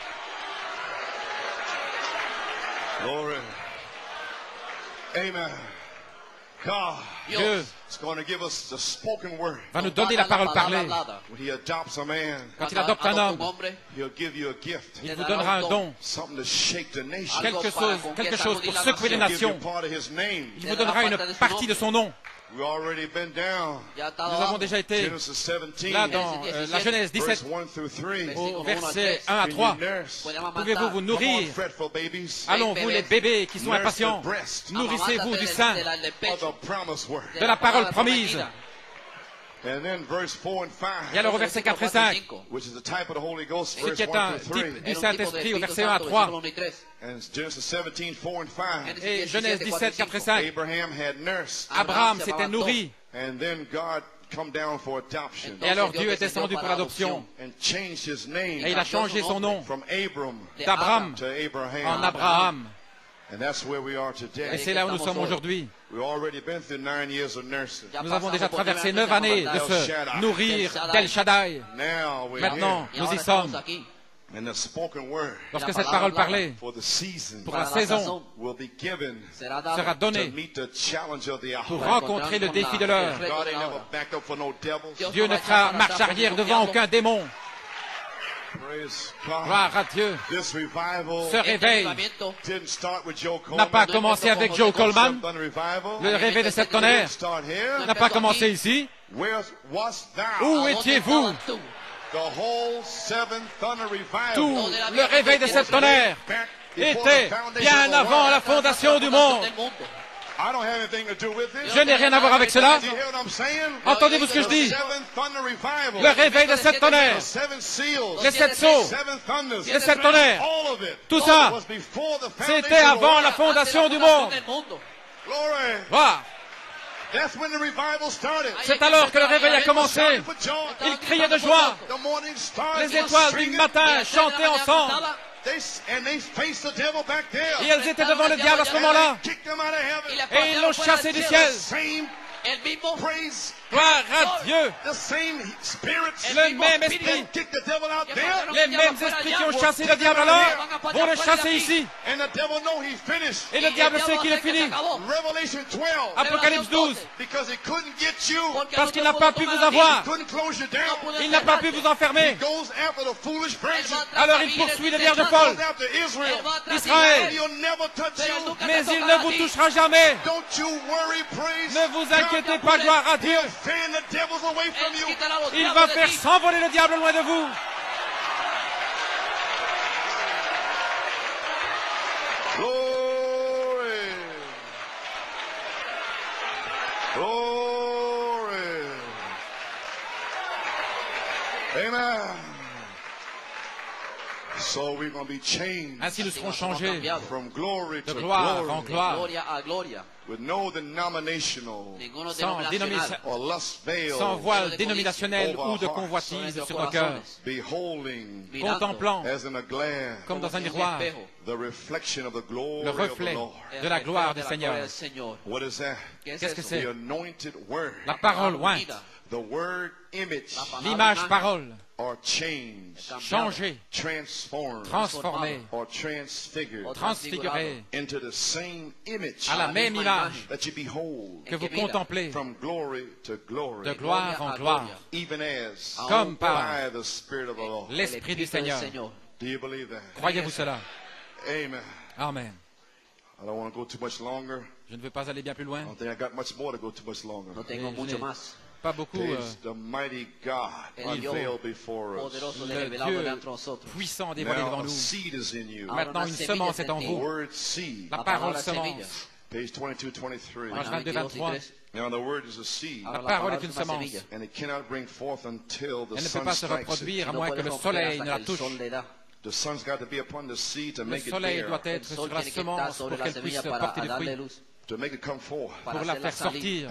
Glory. Amen. God. Dieu va nous donner la parole parlée. Quand il adopte un homme, il vous donnera un don, quelque chose pour secouer les nations. Il vous donnera une partie de son nom. Nous avons déjà été là dans la Genèse 17, au verset 1 à 3. Pouvez-vous vous nourrir? Allons, vous les bébés qui sont impatients, nourrissez-vous du sein, de la parole promise. Et alors au verset 4 et 5, ce qui est un type du Saint-Esprit au verset 1 à 3. Et Genèse 17, 4 et 5. Abraham s'était nourri. Et alors Dieu est descendu pour l'adoption. Et il a changé son nom d'Abraham en Abraham. Et c'est là où nous sommes aujourd'hui. Nous avons déjà traversé 9 années de se nourrir d'El Shaddai. Maintenant, nous y sommes. Lorsque cette parole parlée pour la saison sera donnée pour rencontrer le défi de l'heure, Dieu ne fera marche arrière devant aucun démon. Gloire à Dieu. Ce réveil n'a pas commencé avec Joe Coleman. Le réveil de sept tonnerres n'a pas commencé ici. Où étiez-vous? Tout le réveil de sept tonnerres était bien avant la fondation du monde. Je n'ai rien à voir avec cela. Entendez-vous ce que je dis? Le réveil de sept tonnerres, les sept sceaux, les sept tonnerres, tout ça, c'était avant la fondation du monde. Voilà. C'est alors que le réveil a commencé. Ils criaient de joie. Les étoiles du matin chantaient ensemble. Et elles étaient devant le diable à ce moment-là. Et ils l'ont chassé du ciel. Gloire à Dieu. Le même esprit. Les mêmes esprits qui ont chassé le diable alors vont le chasser ici. Et le diable sait qu'il est fini. Apocalypse 12. Parce qu'il n'a pas pu vous avoir. Il n'a pas pu vous enfermer. Alors il poursuit les vierges folles d'Israël. Mais il ne vous touchera jamais. Ne vous inquiétez pas, gloire à Dieu. Il va faire s'envoler le diable loin de vous. Glory. Glory. Amen. So we're going to be changed. Ainsi nous serons changés from glory de to gloire glory. en gloire. With no denominational sans voile dénominationnel ou de convoitise sur nos cœurs, contemplant comme dans un miroir le reflet de la gloire du Seigneur. Qu'est-ce que c'est? La parole ointe, l'image parole, changée, transformée, transfigurée à la même image que vous contemplez de gloire en gloire, comme par l'Esprit du Seigneur. Croyez-vous cela? Amen. Je ne veux pas aller bien plus loin. Pas beaucoup. Le Dieu puissant dévoilé devant nous. Maintenant, une semence est en vous. La parole semence. Page 22-23. Page 22-23. La parole est une semence. Elle ne peut pas se reproduire à moins que le soleil ne la touche. Le soleil doit être sur la semence pour qu'elle puisse porter du fruit, pour la faire sortir.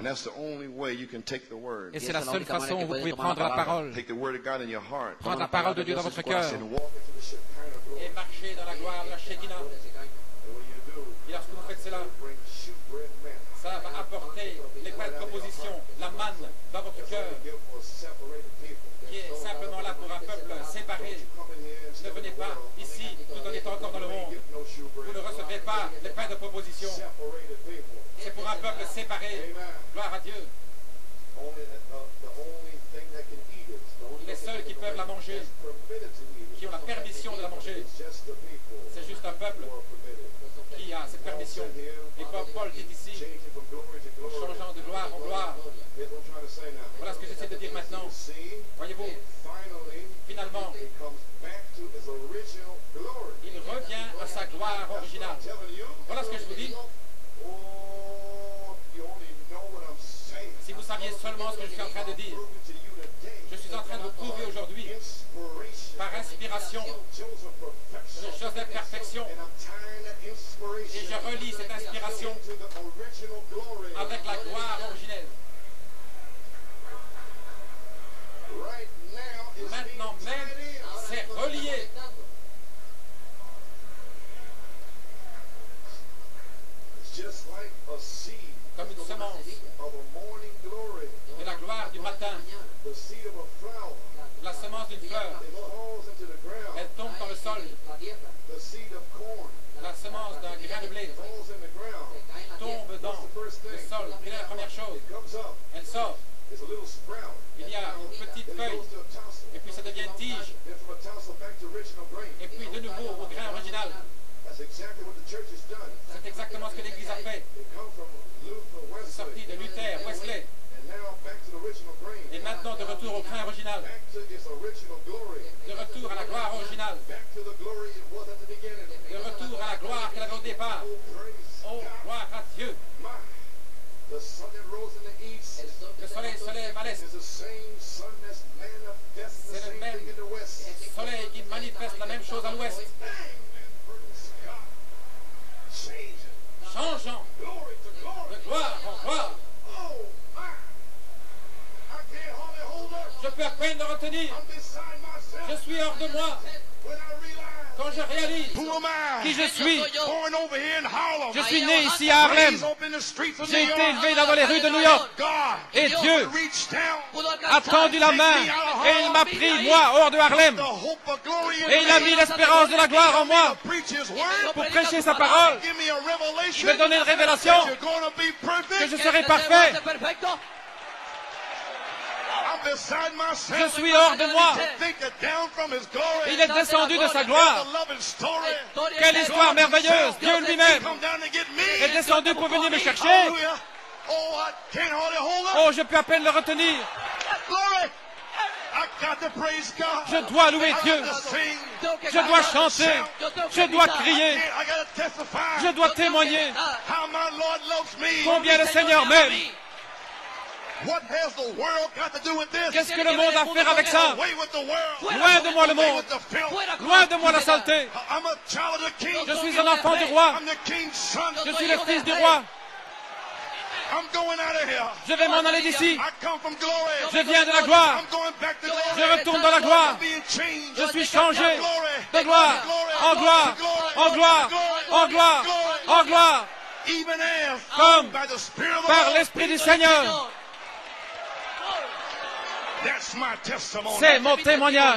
Et c'est la seule façon où vous pouvez prendre la parole, prendre la parole de Dieu dans votre cœur et marcher dans la gloire de la Shekinah. Et lorsque vous faites cela, ça va apporter les pains de proposition, la manne dans votre cœur, qui est simplement là pour un peuple séparé. Ne venez pas ici tout en étant encore dans le monde. Vous ne recevrez pas les pains de proposition. C'est pour un peuple séparé. Gloire à Dieu. Les seuls qui peuvent la manger, qui ont la permission de la manger, c'est juste un peuple qui a cette permission. Et comme Paul dit ici, changeant de gloire en gloire. Voilà ce que j'essaie de dire maintenant. Voyez-vous, finalement, il revient à sa gloire originale. Voilà ce que je vous dis. Si vous saviez seulement ce que je suis en train de dire, je suis en train de vous prouver aujourd'hui, par inspiration, de Joseph Perfection, et je relie cette inspiration avec la gloire originelle. Maintenant même, c'est relié. Comme une semence de la gloire du matin, la semence d'une fleur, elle tombe dans le sol. La semence d'un grain de blé tombe dans le sol. Et là, la première chose, elle sort. Il y a une petite feuille, et puis ça devient une tige. originale. De retour à la gloire originale. De retour à la gloire qu'elle avait au départ. Oh, gloire à Dieu. Le soleil se lève à l'est. C'est le même soleil qui manifeste la même chose à l'ouest. Changeant de gloire en gloire. Je peux à peine le retenir. Je suis hors de moi. Quand je réalise qui je suis né ici à Harlem. J'ai été élevé dans les rues de New York. Et Dieu a tendu la main et il m'a pris, moi, hors de Harlem. Et il a mis l'espérance de la gloire en moi pour prêcher sa parole. Je vais donner une révélation que je serai parfait. Je suis hors de moi. Il est descendu de sa gloire. Quelle histoire merveilleuse. Dieu lui-même est descendu pour venir me chercher. Oh, je peux à peine le retenir. Je dois louer Dieu. Je dois chanter. Je dois crier. Je dois témoigner combien le Seigneur m'aime. Qu'est-ce que le monde a à faire avec ça? Loin de moi le monde. Loin de moi la saleté. Je suis un enfant du roi. Je suis le fils du roi. Je vais m'en aller d'ici. Je viens de la gloire. Je retourne dans la gloire. Je suis changé de gloire en gloire, en gloire, en gloire, en gloire. Comme par l'Esprit du Seigneur. C'est mon témoignage.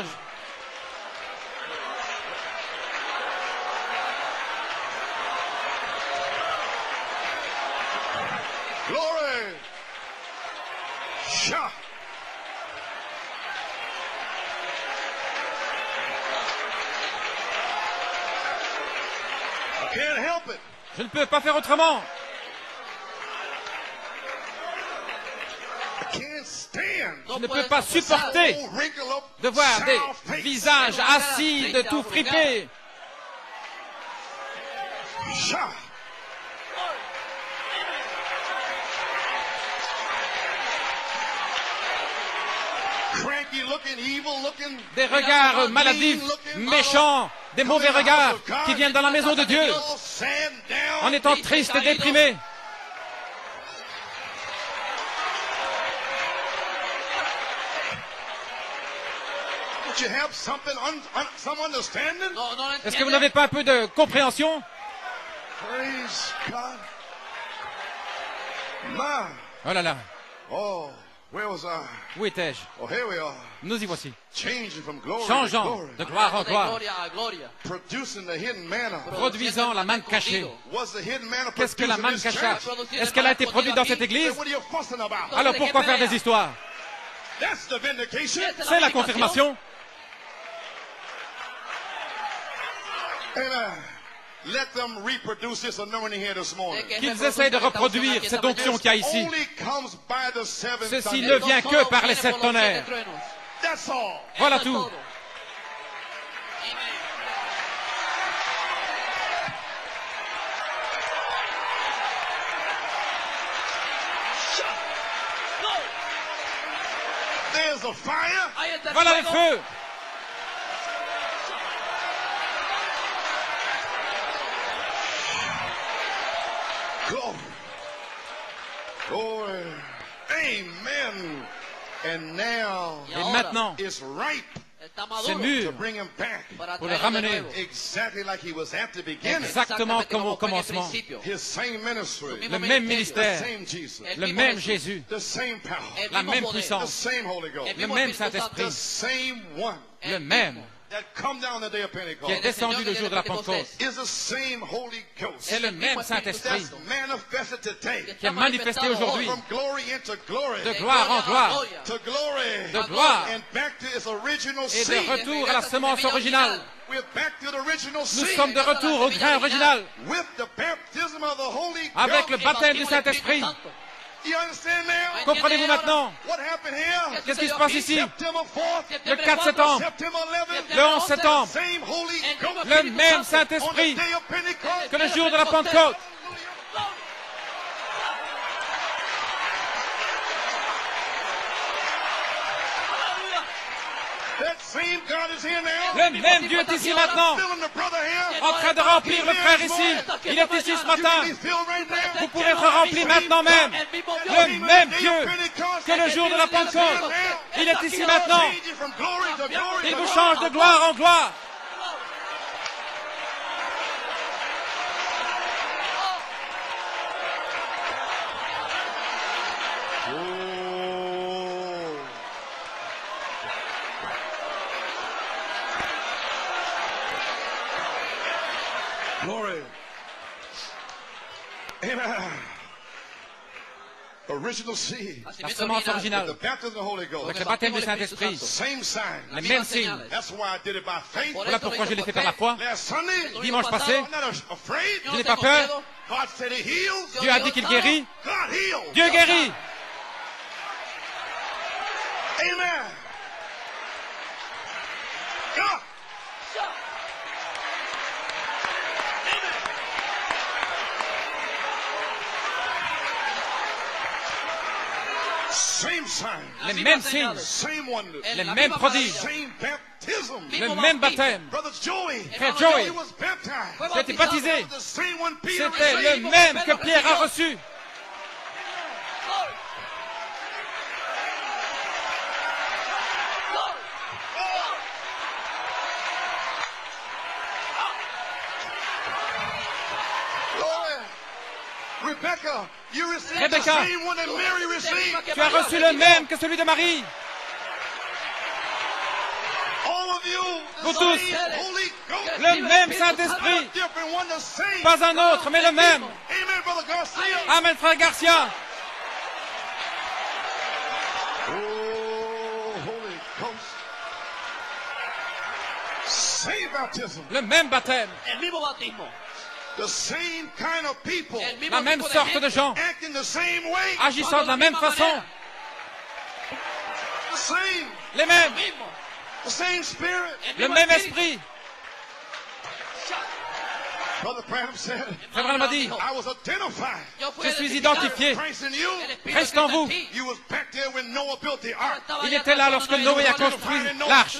Glory. Shah. I can't help it. Je ne peux pas faire autrement. Je ne peux pas supporter de voir des visages acides, tout fripés. Des regards maladifs, méchants, des mauvais regards qui viennent dans la maison de Dieu en étant tristes et déprimés. Est-ce que vous n'avez pas un peu de compréhension? Oh là là. Où étais-je? Nous y voici. Changeant de gloire en gloire. Produisant la manne cachée. Qu'est-ce que la manne cachée? Est-ce qu'elle a été produite dans cette église? Alors pourquoi faire des histoires? C'est la confirmation. Qu'ils essaient de reproduire cette onction qu'il y a ici. Ceci ne vient que par les 7 tonnerres. Voilà tout. Voilà le feu. Amen. Et maintenant, c'est mûr pour le ramener exactement comme au commencement. Le même ministère, le même Jésus, la même puissance, le même Saint-Esprit, le même qui est descendu le jour de la Pentecôte. C'est le même Saint-Esprit qui est manifesté aujourd'hui de gloire en gloire, de gloire et de retour à la semence originale. Nous sommes de retour au grain original avec le baptême du Saint-Esprit. Comprenez-vous maintenant? Qu'est-ce qui se passe ici? Le 4 septembre, le 11 septembre, le même Saint-Esprit que le jour de la Pentecôte. Le même Dieu est ici maintenant, en train de remplir le frère ici. Il est ici ce matin. Vous pouvez être rempli maintenant même. Le même Dieu que le jour de la Pentecôte. Il est ici maintenant. Il vous change de gloire en gloire. Glory. Amen. Original seed. La semence originale. Avec le baptême du Saint-Esprit. Les mêmes signes. Voilà pourquoi je l'ai fait par la foi. Dimanche passé, je n'ai pas peur. Dieu a dit qu'il guérit. Dieu guérit. Amen. God. Les mêmes signes, les mêmes prodiges, le même baptême. Frère Joey, j'ai été baptisé. C'était le même que Pierre a reçu. Rebecca, tu as reçu le même que celui de Marie. Vous tous, le même Saint-Esprit. Pas un autre, mais le même. Amen, frère Garcia. Le même baptême. La même sorte de gens, agissant de la même façon, les mêmes, le même esprit. Frère Branham a dit, je suis identifié. Christ en vous. Il était là lorsque Noé a construit l'arche.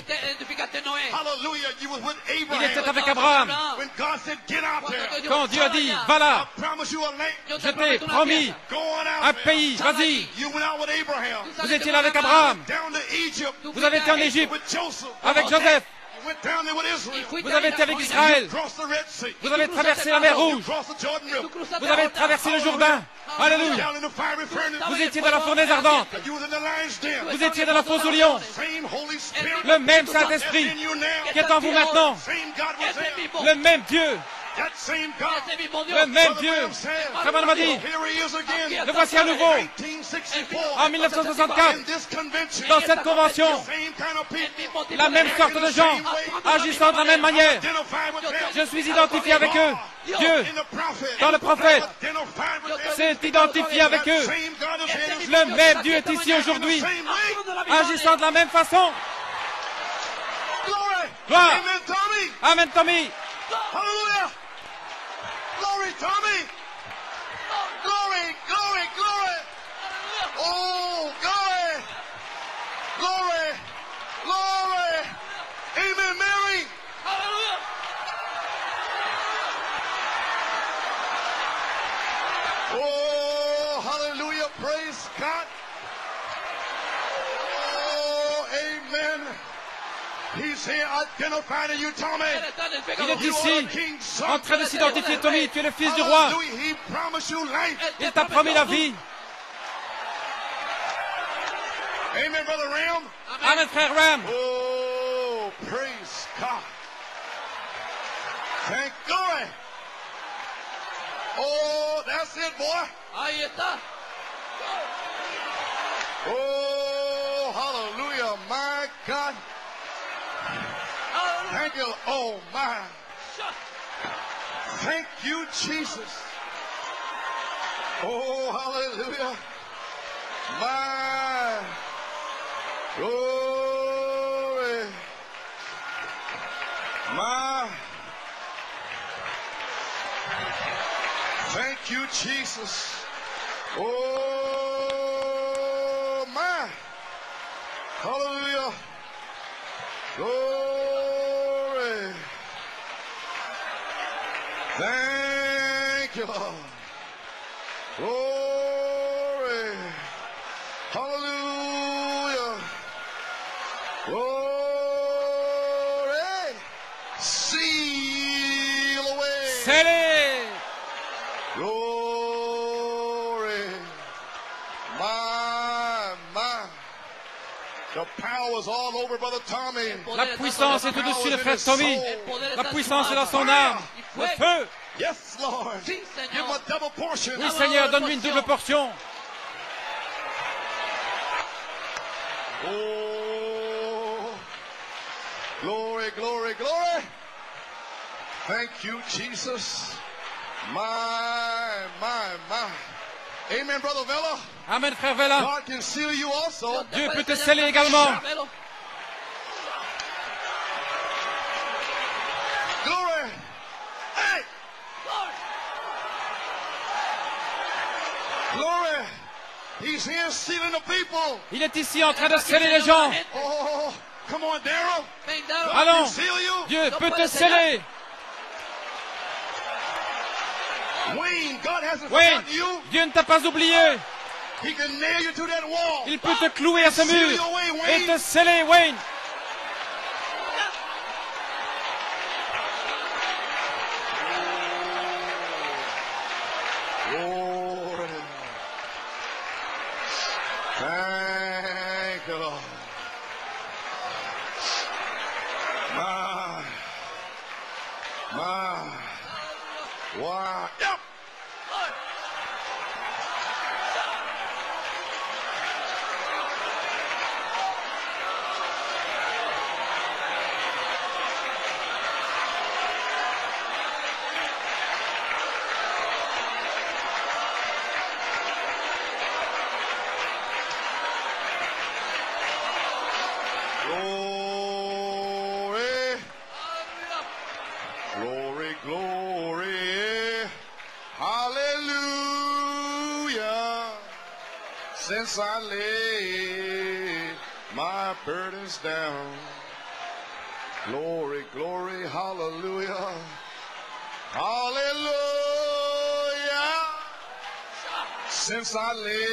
Il était avec Abraham. Quand Dieu a dit, va là, je t'ai promis un pays, vas-y. Vous étiez là avec Abraham. Vous avez été en Égypte avec Joseph. Vous avez été avec Israël. Vous avez traversé la mer Rouge. Vous avez traversé le Jourdain. Alléluia. Vous étiez dans la fournaise ardente. Vous étiez dans la fosse au lion. Le même Saint-Esprit qui est en vous maintenant. Le même Dieu. Le même Dieu. Comme on m'a dit, le voici à nouveau. En 1964, dans cette convention, la même sorte de gens, agissant de la même manière. Je suis identifié avec eux. Dieu, dans le prophète, s'est identifié avec eux. Le même Dieu est ici aujourd'hui, agissant de la même façon. Gloire. Amen, Tommy. Glory, Tommy! Glory, glory, glory! Oh, glory! Glory! Glory! Amen, Mary! Hallelujah! Oh, hallelujah! Praise God! Oh, amen! He's here identifying you, Tommy. Il est ici, en train de s'identifier, Tommy. Tu es le fils du roi. Il t'a promis la vie. Amen, Brother Ram. Amen, frère Ram. Oh, praise God. Thank God. Oh, that's it, boy. Ahí está. Oh, hallelujah, my God. Thank you. Oh, my. Thank you, Jesus. Oh, hallelujah. My glory. My. Thank you, Jesus. Oh, my. Hallelujah. Glory. Thank you, Lord. Glory. Hallelujah. Glory. Seal away. Scellé. Glory. My. The power is all over Brother Tommy. La puissance est au-dessus de frère Tommy. La puissance est dans son âme. Le feu. Yes, Lord. Give him a double portion. Oui, Seigneur, donne-lui une double portion. Oh, glory, glory, glory. Thank you, Jesus. My. Amen, Brother Vela. Amen, frère Vela. God can seal you also. Dieu peut te sceller également. Glory. Hey. Glory. He's here sealing the people. Il est ici en train de sceller les gens. Oh, come on, Daryl. Allons, Dieu peut te sceller. Wayne, God hasn't Wayne, forgotten you. Dieu ne t'a pas oublié. He can nail you to that wall. Il peut te clouer à ce mur et te sceller, Wayne. Glory. Thank you, Lord. My. Wow. Yep. Glory. Hallelujah. Since I laid my burdens down. Glory, glory, hallelujah. Hallelujah. Since I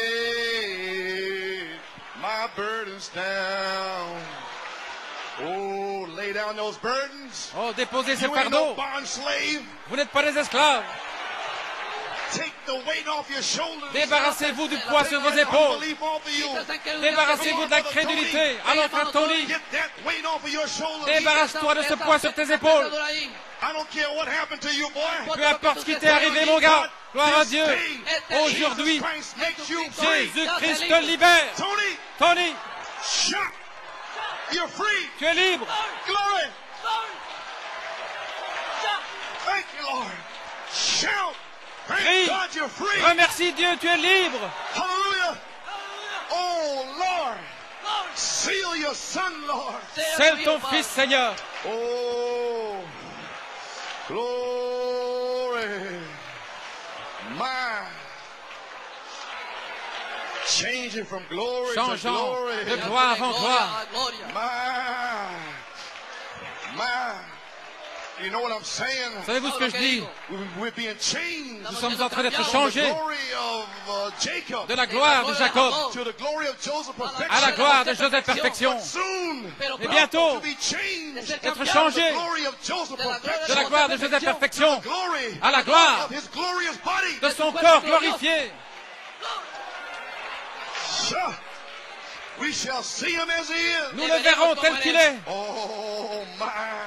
laid my burdens down. Oh, lay down those burdens. Oh, déposez ces You ain't no fardeaux. bond slave. Vous n'êtes pas des esclaves. Take the weight off your shoulders. Débarrassez-vous du poids sur vos épaules. Unbelief off of you. Débarrassez-vous de la crédulité. Allons, frère Tony. Get that weight off of your shoulders. Débarrasse-toi de ce poids sur tes épaules. I don't care what happened to you, boy. Peu importe ce qui t'est arrivé, mon gars. Gloire à Dieu. Aujourd'hui, Christ makes you free. Jésus-Christ te libère. Tony, Tony, shout. You're free. tu es libre. Glory. Thank you, Lord. Shout. Thank Crie. God you're free. Remercie Dieu, tu es libre. Hallelujah. Oh, Lord. Seal your son, Lord. Scelle ton fils, Seigneur. Oh, glory. My. Changing from glory to Changeant glory. de gloire en gloire. My. You know what I'm saying? Savez-vous ce que je dis? We're being changed. Nous sommes en train d'être From the changés glory of Jacob de la gloire de Jacob to the glory of Joseph perfection. à la gloire de Joseph perfection. Soon, Et bientôt, to be changed d'être changé the glory of Joseph de perfection. la gloire de Joseph perfection Glory à la gloire of his glorious body. de son corps glorifié. We shall see him as he is. Nous le verrons tel qu'il est. Oh my.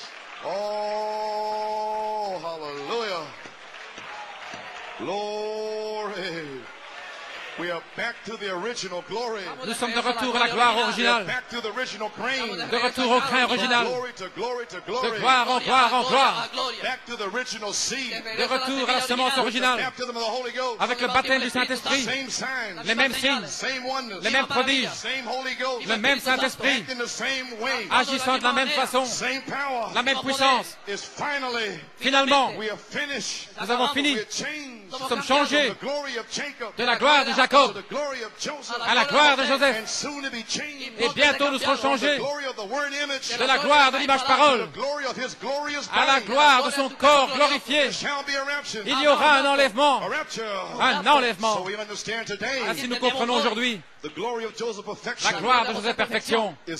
Oh, hallelujah. Glory. We are back. Nous sommes de retour à la gloire originale. De retour au grain original. De gloire en gloire en gloire. De retour à la semence originale. Avec le baptême du Saint-Esprit. Les mêmes signes. Les mêmes prodiges. Le même Saint-Esprit. Agissant de la même façon. La même puissance. Finalement, nous avons fini. Nous sommes changés de la gloire de Jacob à la gloire de Joseph. Et bientôt nous serons changés de la gloire de l'image parole à la gloire de son corps glorifié. Il y aura un enlèvement. Un enlèvement. Ainsi nous comprenons aujourd'hui. La gloire de Joseph perfection est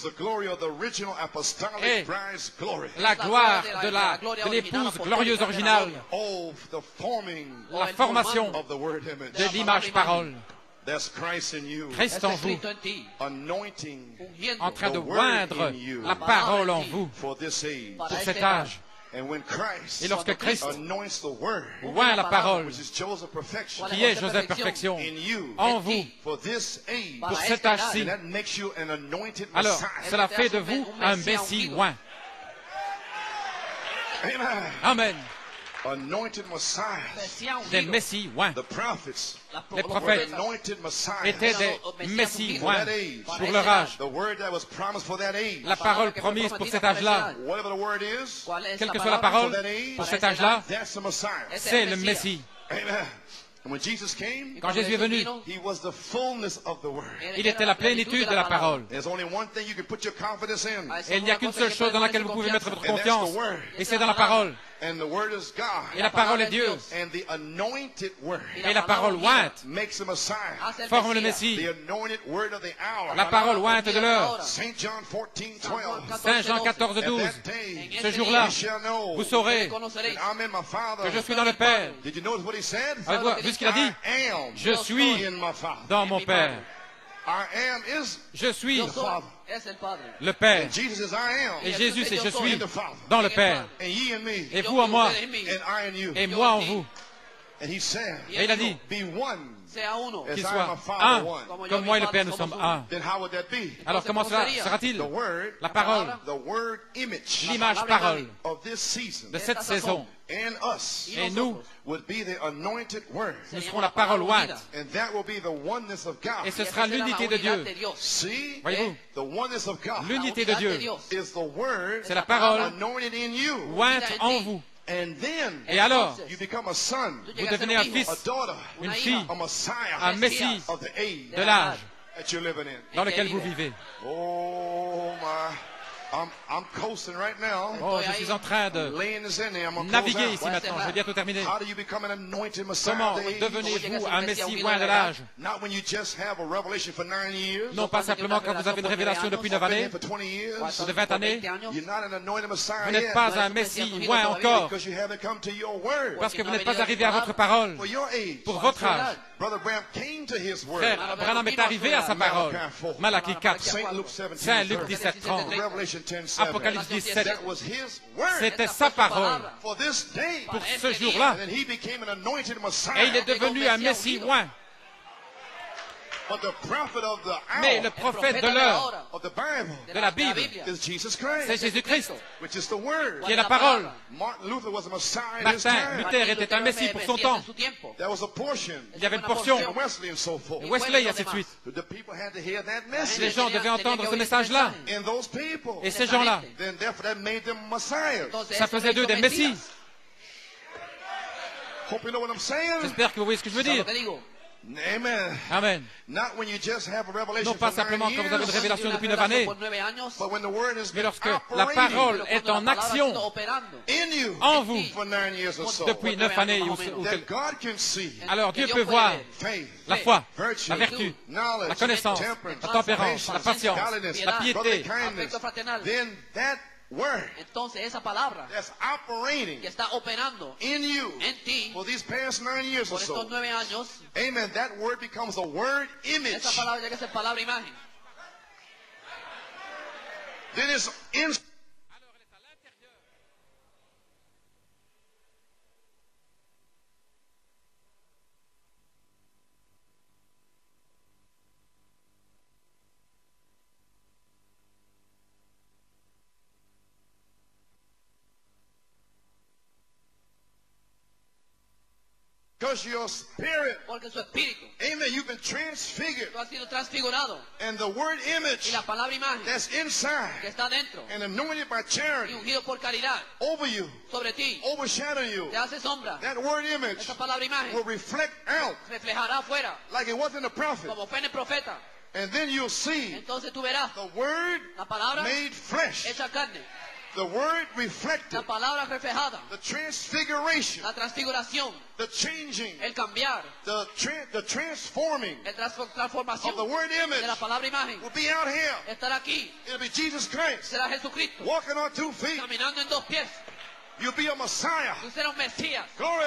la gloire de l'épouse glorieuse originale. La formation de l'image parole. Christ en vous, en train de oindre la parole en vous pour cet âge. Et lorsque Christ oint la parole, qui est Joseph perfection, en vous, pour cet âge-ci, alors cela fait de vous un Messie oint. Amen. Des Messies oints. Les prophètes étaient des Messies oints pour leur âge. La parole promise pour cet âge-là, quelle que soit la parole pour cet âge-là, c'est le Messie. Quand Jésus est venu, il était la plénitude de la parole. Et il n'y a qu'une seule chose dans laquelle vous pouvez mettre votre confiance, et c'est dans la parole. Et la parole est Dieu. Et la parole ointe forme le Messie. La parole ointe de l'heure. Saint Jean 14, 12. Ce jour-là, vous saurez que je suis dans le Père. Avez-vous vu ce qu'il a dit? Je suis dans mon Père. Je suis le Père. Et Jésus, c'est je suis dans le Père. Et vous en moi. Et moi en vous. Et il a dit qu'il soit un, comme moi et le Père nous sommes un. Alors comment cela sera-t-il? La parole, l'image parole de cette saison. Et nous, nous serons la parole ointe. Et ce sera l'unité de Dieu. Voyez-vous, l'unité de Dieu, c'est la parole ointe en vous. Et alors, vous devenez un fils, une fille, un Messie de l'âge dans lequel vous vivez. Oh, je suis en train de naviguer ici maintenant. Je vais bientôt terminer. Comment devenez-vous un Messie oint de l'âge? Non pas simplement quand vous avez une révélation depuis 9 années, ou de 20 années. Vous n'êtes pas un Messie oint encore, parce que vous n'êtes pas arrivé à votre parole pour votre âge. Frère Branham est arrivé à sa parole. Malachie 4, Saint Luc 17, 30, Apocalypse 17. C'était sa parole pour ce jour-là. Et il est devenu un Messie oint. Mais le prophète de l'heure de la Bible, c'est Jésus-Christ, qui est la parole. Martin Luther était un Messie pour son temps. Il y avait une portion. Wesley, et ainsi de suite. Les gens devaient entendre ce message-là. Et ces gens-là, ça faisait d'eux des Messies. J'espère que vous voyez ce que je veux dire. Amen. Non pas simplement quand vous avez une révélation depuis 9 années, mais lorsque la parole est en action en vous depuis 9 années, alors Dieu peut voir la foi, la vertu, la connaissance, la tempérance, la patience, la piété. Entonces esa palabra que está operando en ti por estos 9 años, amen, that word becomes a word image. Esa palabra llega a ser palabra imagen. Then it's in Because your spirit, porque su espíritu, amen, you've been transfigured. Tú has sido transfigurado. And the word image, y la palabra imagen, that's inside, que está dentro, and anointed by charity, y ungido por caridad, over you, sobre ti, overshadow you. Te hace sombra. That word image, esa palabra imagen, will reflect out, reflejará afuera, like it wasn't a prophet. Como fue en el profeta. And then you'll see, entonces tú verás, the word la palabra made flesh. Hecha carne. The word reflected, la palabra reflejada, the transfiguration, la transfiguración, the changing, el cambiar, the transforming transformación of the word image de la palabra imagen, will be out here. Estará aquí. It'll be Jesus Christ, será Jesucristo, walking on 2 feet, caminando en 2 pies. You'll be a Messiah. Tú serás un Mesías. Glory.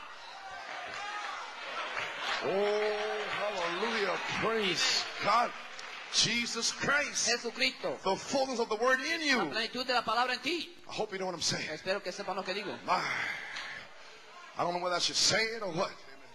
Oh, hallelujah! Praise God. Jesus Christ, Jesucristo, the fullness of the word in you. La plenitud de la palabra en ti. I hope you know what I'm saying. Espero que sepan lo que digo. I don't know whether I should say it or what.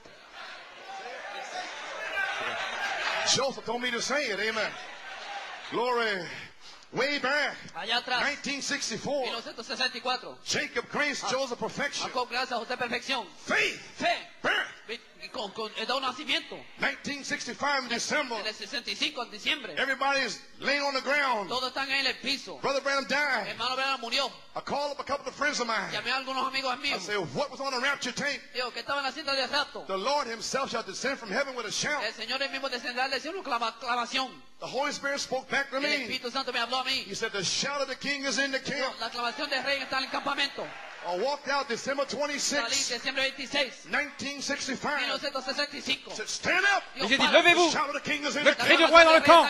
Joseph told me to say it. Amen. Glory. Way back, allá atrás, 1964, 1964, Jacob Grace, Joseph Perfection, Jacob Gracia, José Perfección, faith, birth, con nacimiento, 1965 in December, en el 65 en diciembre, everybody's laying on the ground, todos están en el piso, Brother Branham died, hermano Branham murió, I called up a couple of friends of mine, llamé a algunos amigos míos, I said, what was on the rapture tape? Digo, ¿qué estaba en la cinta de rapto? The Lord himself shall descend from heaven with a shout. El Señor mismo descenderá del cielo con clamación. The Holy Spirit spoke back to me. El Espíritu Santo me habló a mí. He said, the shout of the king is in the camp. La aclamación del rey está en el campamento. I walked out December 26, Salí Decembre 26, 1965. 1965. Said, stand up. Et j'ai dit, levez-vous. The shout of the king is in Le the cri camp. du roi est dans le camp.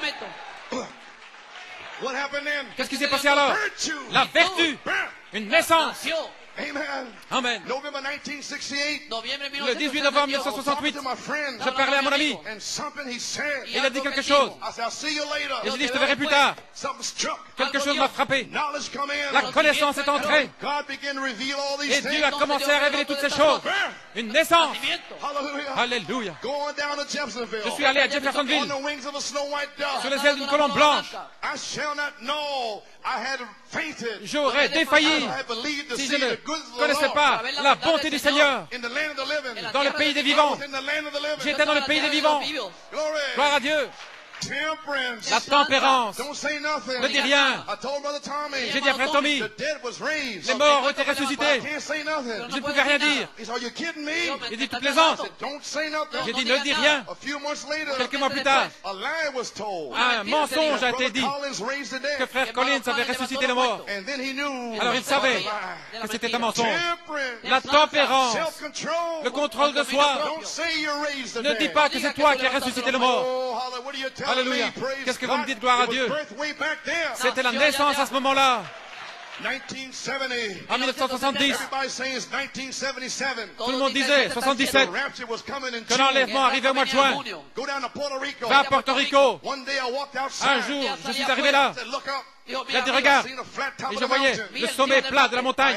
What happened then? Qu'est-ce qui s'est passé alors? La vertu, une naissance. Amen. Amen. November 1968. Le 18 novembre 1968, je parlais à mon ami. Et il a dit quelque chose. Et j'ai dit, je te verrai plus tard. Quelque chose m'a frappé. La connaissance est entrée. Et Dieu a commencé à révéler toutes ces choses. Une naissance. Alléluia. Je suis allé à Jeffersonville sur les ailes d'une colombe blanche. J'aurais défailli si je ne connaissais pas la bonté du Seigneur dans le pays des vivants. J'étais dans le pays des vivants. Gloire à Dieu. La tempérance. Ne dis rien. J'ai dit à frère Tommy, les morts ont été ressuscités. Je ne pouvais rien dire. Il dit, tu plaisantes. J'ai dit, ne dis rien. Quelques mois plus tard, un mensonge a été dit que frère Collins avait ressuscité les morts. Alors il savait que c'était un mensonge. La tempérance, le contrôle de soi. Ne dis pas que c'est toi qui as ressuscité le mort. Alléluia. Qu'est-ce que vous me dites, gloire à Dieu? C'était la naissance à ce moment-là. En 1970, tout le monde disait, 77, que l'enlèvement arrivait au mois de juin. Va à Porto Rico. Un jour, je suis arrivé là. Il a dit, regarde. Et je voyais le sommet plat de la montagne.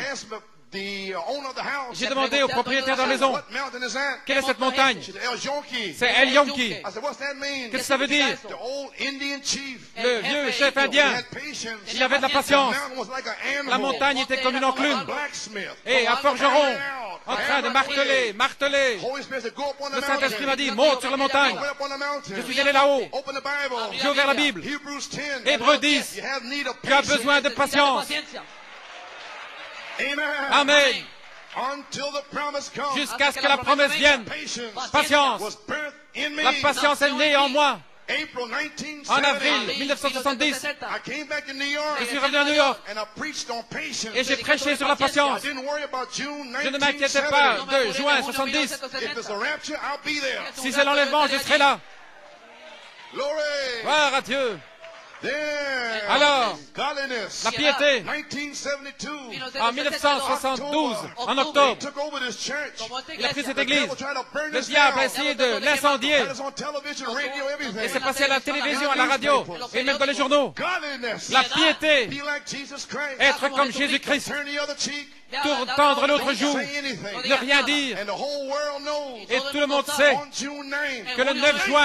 J'ai demandé au propriétaire de la maison, quelle est cette montagne? C'est El Yonki. Qu'est-ce que ça veut dire? Le vieux chef indien, il avait de la patience. La montagne était comme une enclume. Et un forgeron, en train de marteler. Le Saint-Esprit m'a dit, monte sur la montagne. Je suis allé là-haut. J'ai ouvert la Bible. Hébreux 10. Tu as besoin de patience. Amen. Jusqu'à ce que la promesse vienne. Patience. La patience est née en moi. En avril 1970, je suis revenu à New York et j'ai prêché sur la patience. Je ne m'inquiétais pas de juin 70. Si c'est l'enlèvement, je serai là. Gloire à Dieu. Alors, la piété, en 1972, en octobre, il a pris cette église. Le diable a essayé de l'incendier. Et c'est passé à la télévision, à la radio, et même dans les journaux. La piété, être comme Jésus-Christ. Tendre l'autre joue, ne rien dire. Et tout le monde sait que le 9 juin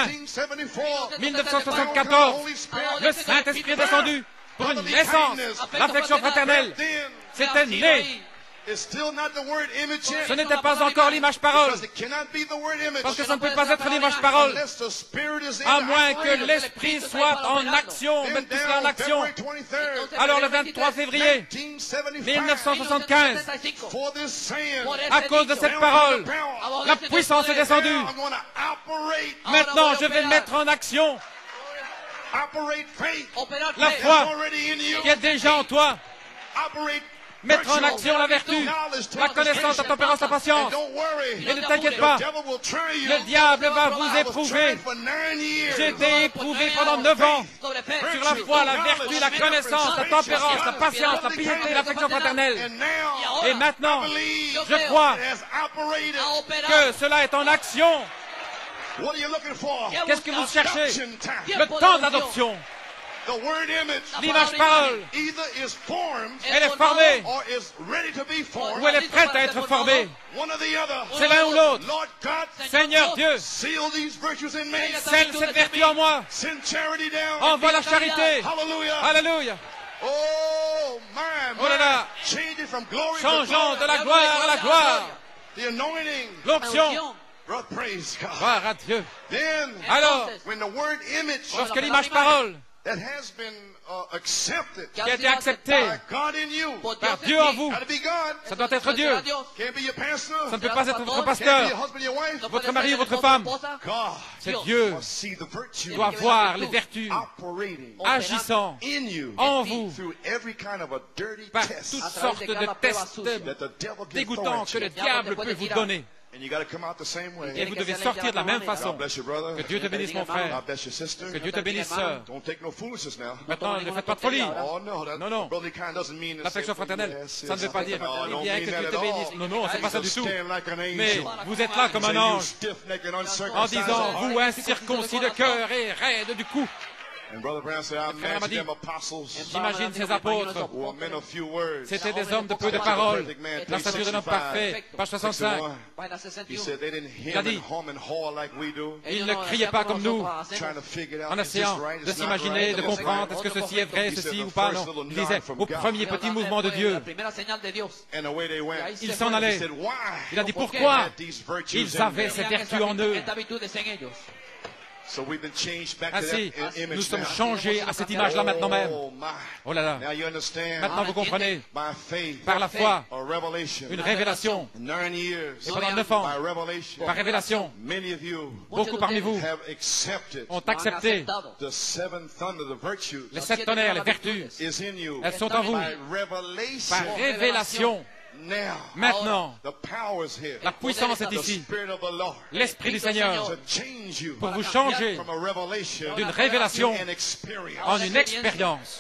1974, le Saint-Esprit est descendu pour une naissance, l'affection fraternelle. C'était né Ce n'était pas encore l'image parole. Parce que ça ne peut pas être l'image parole. À moins que l'esprit soit en action, mettre tout cela en action. Alors le 23 février 1975, à cause de cette parole, la puissance est descendue. Maintenant, je vais mettre en action la foi qui est déjà en toi. Mettre en action la vertu, la connaissance, la tempérance, la patience. Et ne t'inquiète pas, le diable va vous éprouver. J'ai été éprouvé pendant 9 ans sur la foi, la vertu, la connaissance, la tempérance, la patience, la piété, l'affection fraternelle. Et maintenant, je crois que cela est en action. Qu'est-ce que vous cherchez? Le temps de l'adoption. L'image parole, elle est formée ou elle est prête à être formée. C'est l'un ou l'autre. Seigneur Dieu, scelle cette vertu en moi. Envoie la charité. Alléluia. Oh là là, changeons de la gloire à la gloire. L'onction. Gloire à Dieu. Alors, lorsque l'image parole qui a été accepté par Dieu en vous, ça doit être Dieu. Ça ne peut pas être votre pasteur, votre mari ou votre femme. C'est Dieu qui doit voir les vertus agissant en vous par toutes sortes de tests dégoûtants que le diable peut vous donner. Et vous devez sortir de la même façon. Que Dieu te bénisse, mon frère. Que Dieu te bénisse, sœur. Maintenant, ne faites pas de folie. Non, non. L'affection fraternelle, ça ne veut pas dire eh bien que Dieu te bénisse. Non, non, c'est pas ça du tout. Mais vous êtes là comme un ange en disant, vous incirconcis de cœur et raide du cou. J'imagine ces apôtres, c'étaient des hommes de peu de paroles, la stature d'un homme parfait, page 65. Il a dit, ils ne criaient pas comme nous, en essayant de s'imaginer, de comprendre, est-ce que ceci est vrai, ceci ou pas, non. Il disait, au premier petit mouvement de Dieu, ils s'en allaient. Il a dit, pourquoi? Ils avaient ces vertus en eux. Ainsi, nous sommes changés à cette image-là maintenant même. Oh là là. Maintenant, vous comprenez, par la foi, une révélation. Et pendant 9 ans, par révélation, beaucoup parmi vous ont accepté les 7 tonnerres, les vertus. Elles sont en vous. Par révélation. Maintenant, la puissance est ici. L'Esprit du Seigneur pour vous changer d'une révélation en une expérience.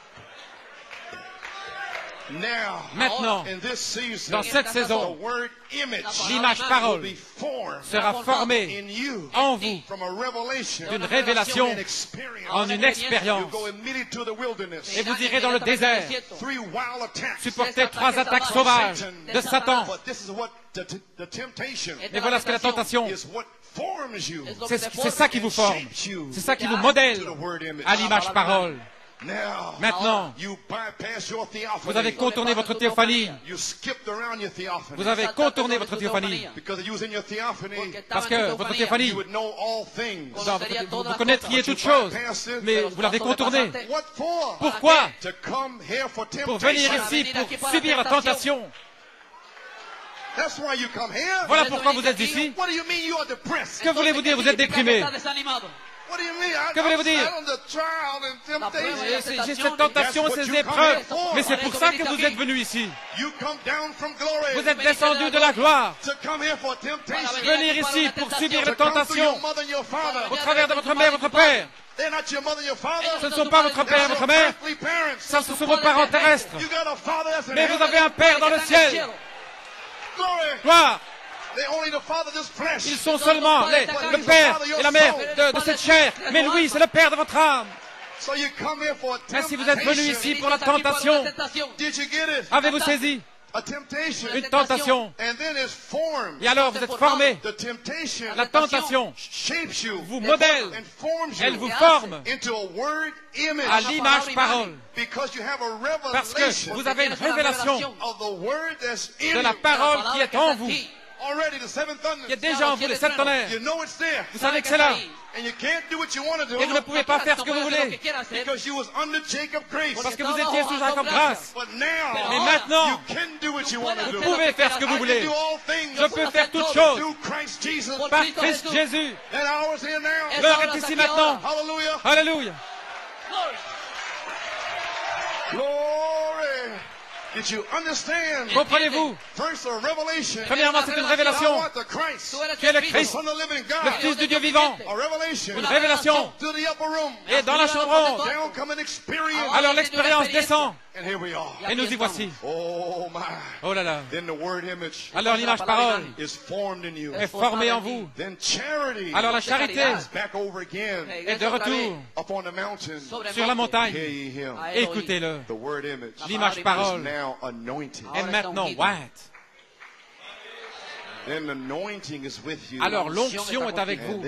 Maintenant, dans cette saison, l'image parole sera formée en vous d'une révélation en une expérience. Et vous irez dans le désert, supporter 3 attaques sauvages de Satan. Et voilà ce que la tentation, c'est ça qui vous forme, c'est ça qui vous modèle à l'image parole. Maintenant, vous avez contourné votre théophanie. Vous avez contourné votre théophanie. Parce que votre théophanie, vous connaîtriez toutes choses, mais vous l'avez contournée. Pourquoi? Pour venir ici, pour subir la tentation. Voilà pourquoi vous êtes ici. Que voulez-vous dire? Vous êtes déprimé. Que voulez-vous dire? J'ai cette tentation, ces épreuves. Mais c'est pour ça que vous êtes venu ici. Vous êtes descendu de la gloire. Venir ici pour subir les tentations au travers de votre mère, votre père. Ce ne sont pas votre père et votre mère. Ça, ce sont vos parents terrestres. Mais vous avez un père dans le ciel. Gloire. Ils sont seulement le père et la mère de cette chair. Mais lui, c'est le père de votre âme. Ainsi, vous êtes venu ici pour la tentation. Avez-vous saisi? une tentation. Et alors vous êtes formé. La tentation vous modèle. Elle vous forme à l'image parole. Parce que vous avez une révélation de la parole qui est en vous. Qui est déjà en vous, les sept tonnerres. Vous savez que c'est là. Et vous ne pouvez pas faire ce que vous voulez. Parce que vous étiez sous Jacob grâce. Mais maintenant, vous pouvez faire ce que vous voulez. Je peux faire toutes choses par Christ Jésus. L'heure est ici maintenant. Alléluia. Comprenez-vous? Premièrement, c'est une révélation. Qui est le Christ, le Fils du Dieu vivant. Une révélation. Et dans la chambre haute, alors l'expérience descend. Et nous y voici. Oh là là. Alors l'image parole est formée en vous. Alors la charité est de retour sur la montagne. Écoutez-le. L'image parole est maintenant white. Alors l'onction est avec vous.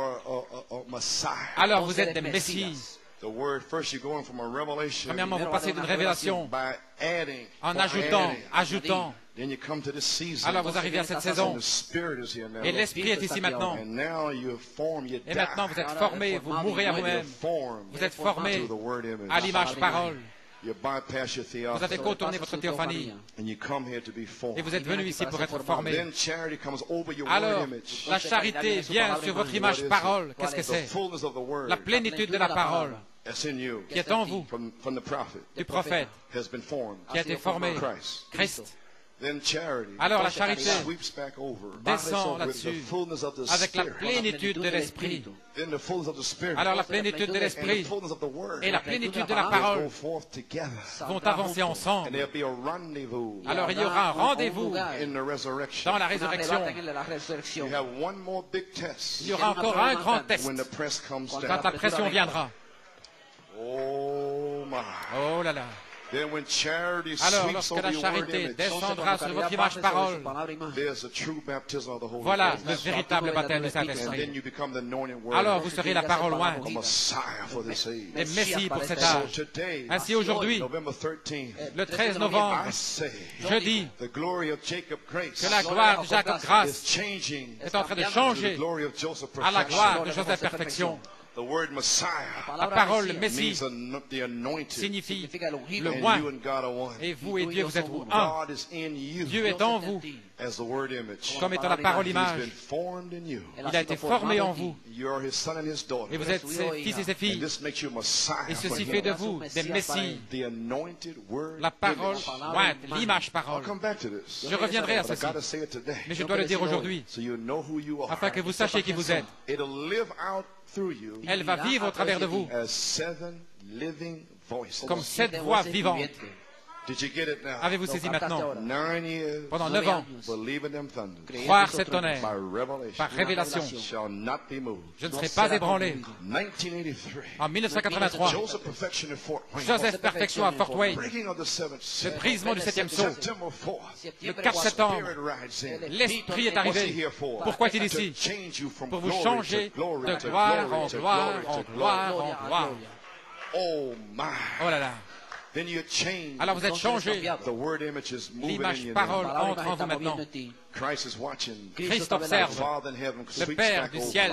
Alors vous êtes des messies. Premièrement, vous passez d'une révélation en ajoutant. Alors vous arrivez à cette saison. Et l'Esprit est ici maintenant. Et maintenant vous êtes formés, vous mourrez à vous-même. Vous êtes formés à l'image parole. Vous avez contourné votre théophanie. Et vous êtes venus ici pour être formés. Alors, la charité vient sur votre image parole. Qu'est-ce que c'est? La plénitude de la parole qui est en vous, du prophète, qui a été formé, Christ. Alors la charité descend là-dessus avec la plénitude de l'Esprit. Alors la plénitude de l'Esprit et la plénitude de la parole vont avancer ensemble. Alors il y aura un rendez-vous dans la résurrection. Il y aura encore un grand test quand la pression viendra. Oh là là. Alors, lorsque la charité descendra sur votre image parole, voilà le véritable baptême du Saint-Esprit. Alors, vous serez la parole loin, des messies pour cet âge. Ainsi, aujourd'hui, le 13 novembre, je dis que la gloire de Jacob Grâce est en train de changer à la gloire de Joseph Perfection. La parole Messie signifie le oint. Et vous et Dieu, vous êtes un. Dieu est en vous, comme étant la parole image. Il a été formé en vous. Et vous êtes ses fils et ses filles. Et ceci fait de vous des messies. La parole ointe, l'image parole. Je reviendrai à ceci. Mais je dois le dire aujourd'hui, afin que vous sachiez qui vous êtes. Elle va vivre au travers de vous comme 7 voix vivantes. Avez-vous saisi maintenant? Pendant 9 ans, croire cette tonnerre par révélation. Je ne serai pas ébranlé. En 1983, Joseph Perfection à Fort Wayne, le brisement du 7e saut, le 4 septembre, l'Esprit est arrivé. Pourquoi est-il ici? Pour vous changer de gloire en gloire en gloire en gloire. Oh là là. Alors vous êtes changés. L'image parole entre en vous maintenant. Christ observe. Le Père du ciel.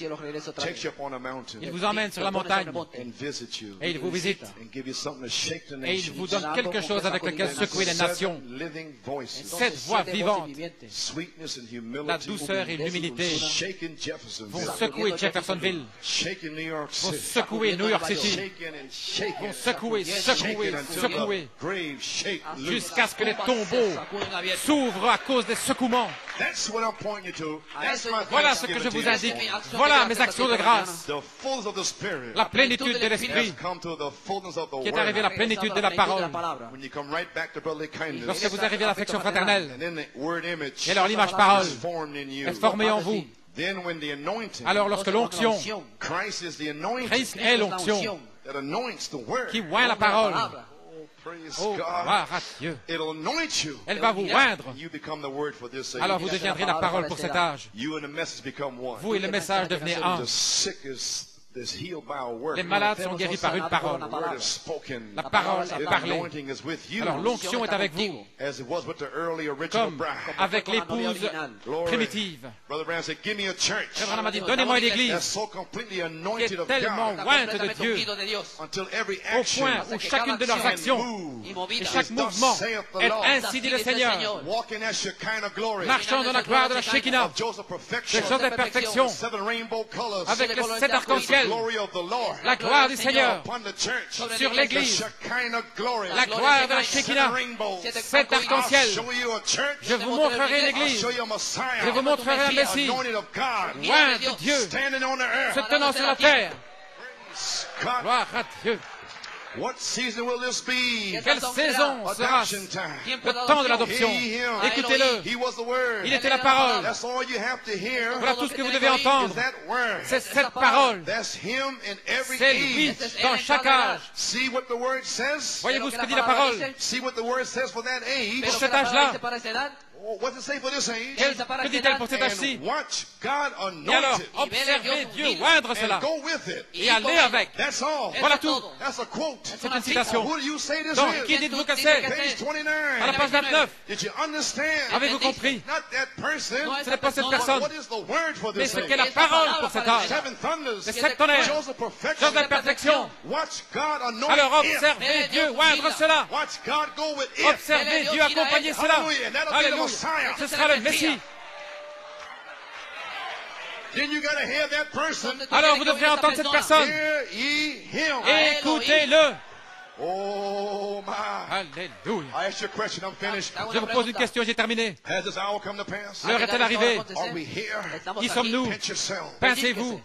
Il vous emmène sur la montagne. Et il vous visite. Et il vous donne quelque chose avec lequel secouer les nations. Cette voix vivante, la douceur et l'humilité vont secouer Jeffersonville, vont secouer New York City, vont secouer, jusqu'à ce que les tombeaux s'ouvrent à cause des secouements. Voilà ce que je vous indique. Voilà mes actions de grâce. La plénitude de l'Esprit qui est arrivée à la plénitude de la parole. Lorsque vous arrivez à l'affection fraternelle, et alors l'image parole est formée en vous. Alors lorsque l'onction, Christ est l'onction qui oint la parole. Oh, gloire à Dieu. Elle va vous oindre. Alors vous deviendrez la parole pour cet âge. Vous et le message devenez un. Les malades sont guéris par une parole. La parole est parlée. Alors l'onction est avec vous, comme avec l'épouse primitive. Frère Branham a dit, donnez-moi une église qui est tellement ointe de Dieu, au point où chacune de leurs actions et chaque mouvement est ainsi dit le Seigneur, marchant dans la gloire de la Shekinah, de Joseph Perfection, avec les 7 arcs-en-ciel, la gloire du Seigneur sur l'Église, la gloire de la Shekinah, 7 arcs-en-ciel. Je vous montrerai l'Église, je vous montrerai un Messie, loin de Dieu, se tenant sur la terre. Gloire à Dieu. Quelle saison sera-ce? Le temps de l'adoption. Écoutez-le. Il était la parole. Voilà tout ce que vous devez entendre. C'est cette parole. C'est lui dans chaque âge. Voyez-vous ce que dit la parole? Pour cet âge-là. Que dit-elle pour cet âge-ci? Et alors, observez Dieu oindre cela et allez avec. Voilà tout. C'est une citation. Donc, qui dites-vous que c'est? À la page 29. Avez-vous compris? Ce n'est pas cette personne, mais ce qu'est la parole pour cet âge. Les 7 tonnerres, Joseph Perfection. Alors, observez Dieu oindre cela. Observez Dieu accompagner cela. Alléluia. Ce sera le Messie. Alors vous devrez entendre cette personne. Écoutez-le. Alléluia. Je vous pose une question, j'ai terminé. L'heure est-elle arrivée? Qui sommes-nous? Pincez-vous.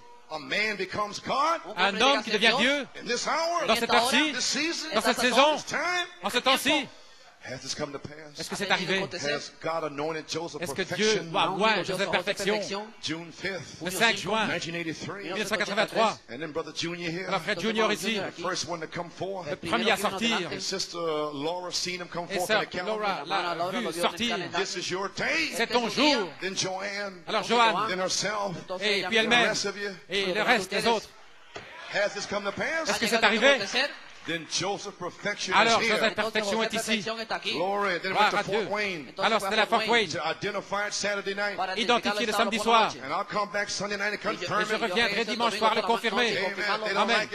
Un homme qui devient Dieu dans cette heure-ci, dans cette saison, en ce temps-ci. Est-ce que c'est arrivé? Est-ce que Dieu a oint Joseph Perfection le 5 juin 1983? Alors frère Junior ici, le premier à sortir, et sœur Laura l'a vu sortir. C'est ton jour. Alors Joanne, et puis elle-même, et le reste des autres. Est-ce que c'est arrivé? Alors, Joseph Perfection est ici. Gloire à Dieu. Alors, c'était la Fort Wayne. Identifié le samedi soir. Et je reviendrai dimanche soir le confirmer. Amen.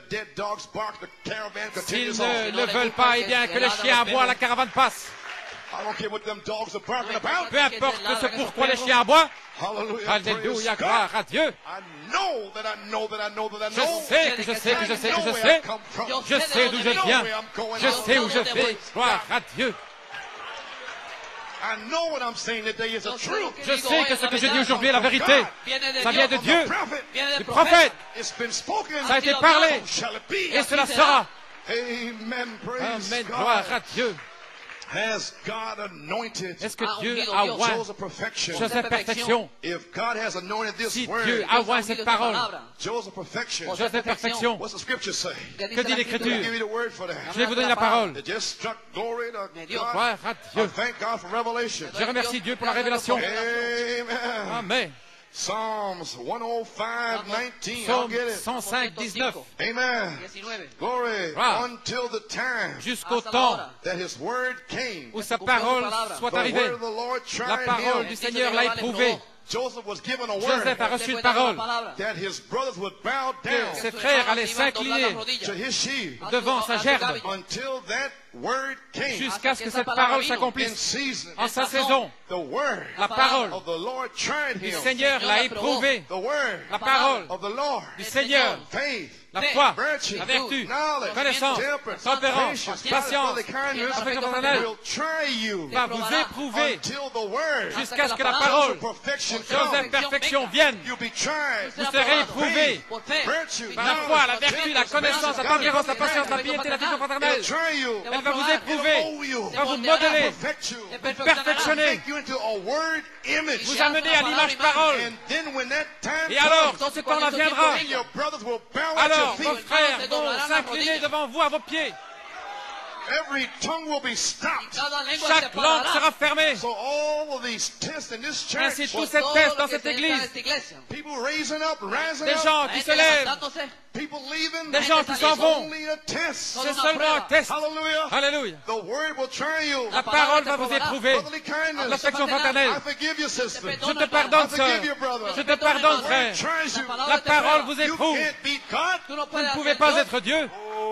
S'ils ne veulent pas, eh bien, que le chien aboie, la caravane passe. Peu importe ce pourquoi les chiens aboient. Alléluia, gloire à Dieu. Je sais d'où je viens. Je sais où je vais. Gloire à Dieu. Je sais que ce que je dis aujourd'hui est la vérité. Ça vient de Dieu, du prophète. Ça a été parlé. Et cela sera. Amen, gloire à Dieu. Est-ce que Dieu a oint Joseph Perfection? Si Dieu a oint cette parole, Joseph Perfection, que dit l'Écriture? Je vais vous donner la parole. Gloire à Dieu. Je remercie Dieu pour la révélation. Amen. Psalm 105, 19. Amen. Glory. Until the time jusqu'au temps où sa parole soit arrivée. La parole du Seigneur l'a éprouvée. Joseph a reçu une parole que ses frères allaient s'incliner devant sa gerbe jusqu'à ce que cette parole s'accomplisse en sa saison. La parole du Seigneur l'a éprouvée. La parole du Seigneur, la foi, la vertu, connaissance, tempérance, patience, affection fraternelle va vous éprouver jusqu'à ce que la parole Joseph Perfection vienne. Vous serez éprouvés par la foi, la vertu, la connaissance, la tempérance, la patience, la piété, l'affection fraternelle. Elle va vous éprouver, va vous modeler, vous perfectionner, vous amener à l'image parole. Et alors, quand ce temps-là viendra, alors vos frères vont s'incliner devant vous à vos pieds. Every tongue will be stopped. Chaque langue sera fermée. So all of these tests in this church, ainsi tous ces tests dans cette église, people rising up, des gens qui se lèvent, people leaving, des gens qui s'en vont, c'est c'est seulement un test. Hallelujah. Alléluia. The word will try you. La parole va vous éprouver. L'affection fraternelle. I forgive you, sister. Je te pardonne, sœur. Je te pardonne, frère. La parole vous éprouve. Vous ne pouvez pas être Dieu.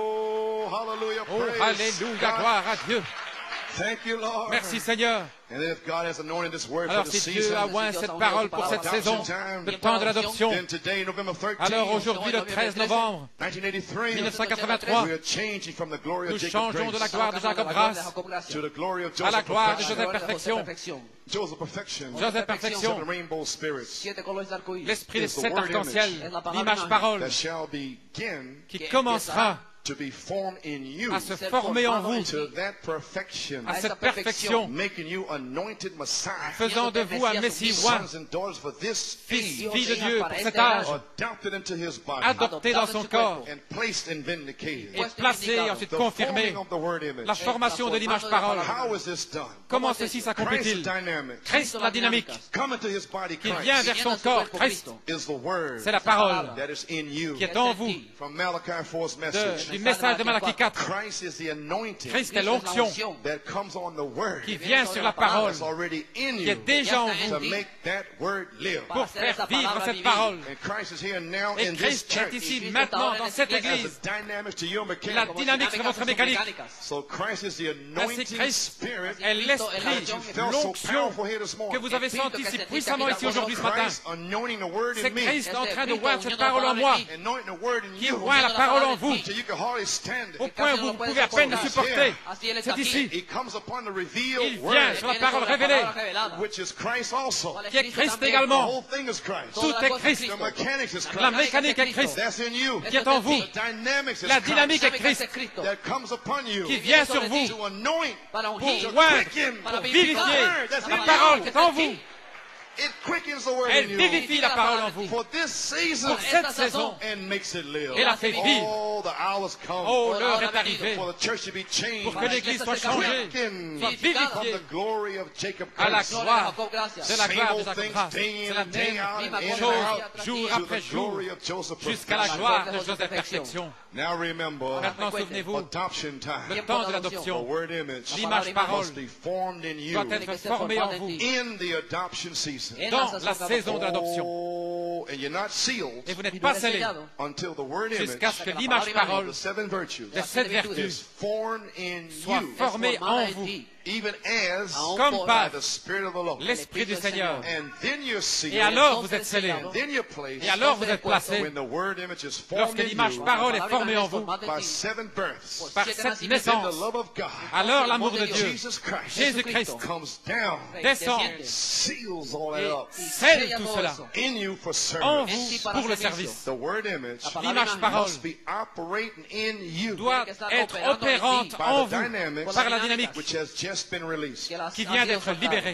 Oh, hallelujah. Oh, alléluia, gloire à Dieu. Thank you, Lord. Merci, Seigneur. And if God has anointed this word Alors for the si Dieu season, a oint cette parole pour cette saison, le temps de l'adoption, then today, November 13, alors aujourd'hui, le 13 novembre 1983, 1983, we are changing from the glory of nous Jacob changeons de la Grace gloire de Jacob Grâce to the glory of à la Joseph gloire de Perfection. Joseph Perfection. Joseph Perfection. Joseph Perfection, Seven rainbow spirits l'esprit des sept arcs-en-ciel, l'image parole that shall begin qui commencera to be formed in you à se former en vous, to that perfection, à cette perfection, making you anointed Messiah, faisant de vous un Messie oint, sons and daughters for this fils, age, fille de Dieu pour cet âge, adopted into his body, adopté dans son corps and placed and vindicated. et placé et ensuite confirmé. The forming of the word image. La formation de l'image parole. How is this done? Comment ceci s'accomplit-il? Christ dynamic. Christ, la dynamique, Come into his body, qui Christ vient vers son corps, Christ, is the word c'est la parole that is in you. qui est en vous. From Malachi 4's message. Du message de Malachie 4, Christ is the anointing Christ est l'onction that comes on the word qui vient sur la parole, that's already in qui you est déjà en to vous make that word live. pour faire vivre cette parole. And Christ is here now Et in this Christ church est ici maintenant dans cette as église. a dynamic to your La mechanical. dynamique sur votre mécanique. So Christ is the Ainsi anointing Christ spirit est l'esprit, that you felt so l'onction powerful here this que morning. vous avez senti si puissamment ici aujourd'hui ce matin. Christ anointing the word C'est in me, Christ en train de voir cette parole en moi, anointing the word in qui you, voit la parole en vous, so you can hardly stand au it. point où vous pouvez à peine le supporter. C'est ici. He comes upon the Il revealed vient word, sur la parole révélée, which is Christ also. qui est Christ The également. whole thing is Christ. Tout est Christ. The mechanics is La Christ. mécanique est Christ, That's in you. qui est en vous. The dynamics is La dynamique est Christ. Christ, That comes upon you qui vient sur vous to anoint, pour to oindre, quicken, pour vivifier. La parole est en vous. It quickens the word Elle in you. vivifie la parole en vous. For this season Pour cette saison, and makes it live. et la fait vivre. Oh, the hour's come. Oh, l'heure est arrivée For the church to be changed. pour que l'Église soit changée, Quickened soit from vivifiée the glory of Jacob à la Christ. gloire de la Same gloire de old Jacob things, Grâce. day in C'est la and day out and in même and chose, out, jour to après the jour, glory of Joseph jusqu'à la Perfection. gloire de Joseph Perfection. Now remember, Maintenant, souvenez-vous, adoption time. le temps de The l'adoption, word image l'image parole must be formed in you doit être formée en vous in the adoption season. dans la saison de l'adoption. Oh, and you're not sealed Et vous n'êtes pas scellés until the word image, jusqu'à ce que l'image parole the seven virtues, de cette is vertu formed in soit you, formée en vous, even as comme par by the Spirit of the Lord. l'Esprit du Seigneur. And then you're sealed. Et alors vous êtes scellés. And then you're placed. Et alors vous êtes placés When the word image is formed lorsque in l'image you parole est formée en vous by seven births. par cette Then naissance. the love of God, Alors l'amour de Dieu, Jesus Christ, Jésus-Christ, comes down, descend seals all that et up scelle tout cela in you for en service. vous pour le service. The word image L'image parole must be operating in you doit être opérante en by the vous dynamics par la dynamique which has just been released. qui vient d'être libérée.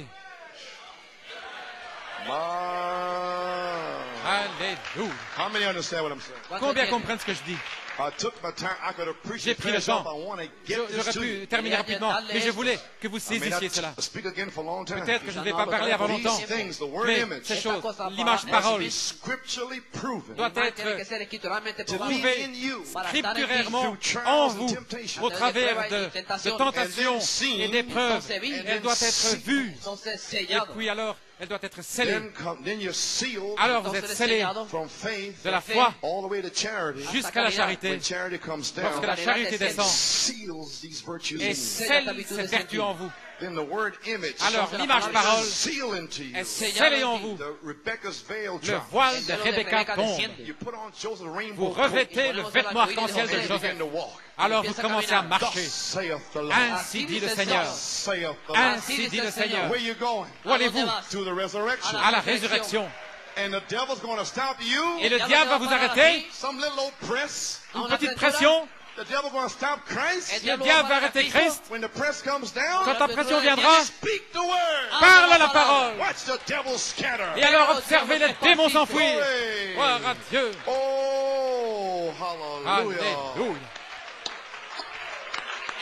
Alléluia. How many understand what I'm saying? Combien comprennent ce que je dis? I took my time. I could have preached J'ai it pris le finish off. temps. I want to get J'aurais this to pu you. terminer rapidement, mais je voulais que vous I may saisissiez cela. not speak again for a long time. Peut-être que je ne vais pas parler avant longtemps, These things, the word mais image, ces choses, l'image has to parole be scripturally proven doit être to be prouvée in you scripturairement through trials en and vous temptations. au travers de tentations et d'épreuves. Elle doit être vue et puis alors elle doit être scellée. Then you're sealed Alors vous êtes scellés from faith de la foi all the way to charity. jusqu'à la charité. When charity comes Lorsque down, la charité it descend seals these virtues in et you. scelle cette vertu en vous, Then the word image alors l'image parole seal into you. est scellée en vous. The Rebecca's veil Le drop. voile de Rebecca tombe. You put on Joseph's rainbow Vous coat, revêtez le vêtement arc-en-ciel de and you Joseph. begin to walk. Alors vous commencez à Thus marcher. saith the Lord. Ainsi dit le Seigneur. Thus saith the Lord. Ainsi dit le Seigneur. Where you going? Où allez-vous? To the resurrection. À la résurrection. And the devil's going to stop you. Et le diable va vous arrêter. Some little old press. Une petite pression. The devil going to stop Christ. Le diable va arrêter Christ. When the press comes down, Quand la pression viendra, speak the word. parle la parole. Watch the devil scatter. Et alors observez les démons s'enfuir. Glory. Gloire à Dieu. Oh, hallelujah. Alléluia.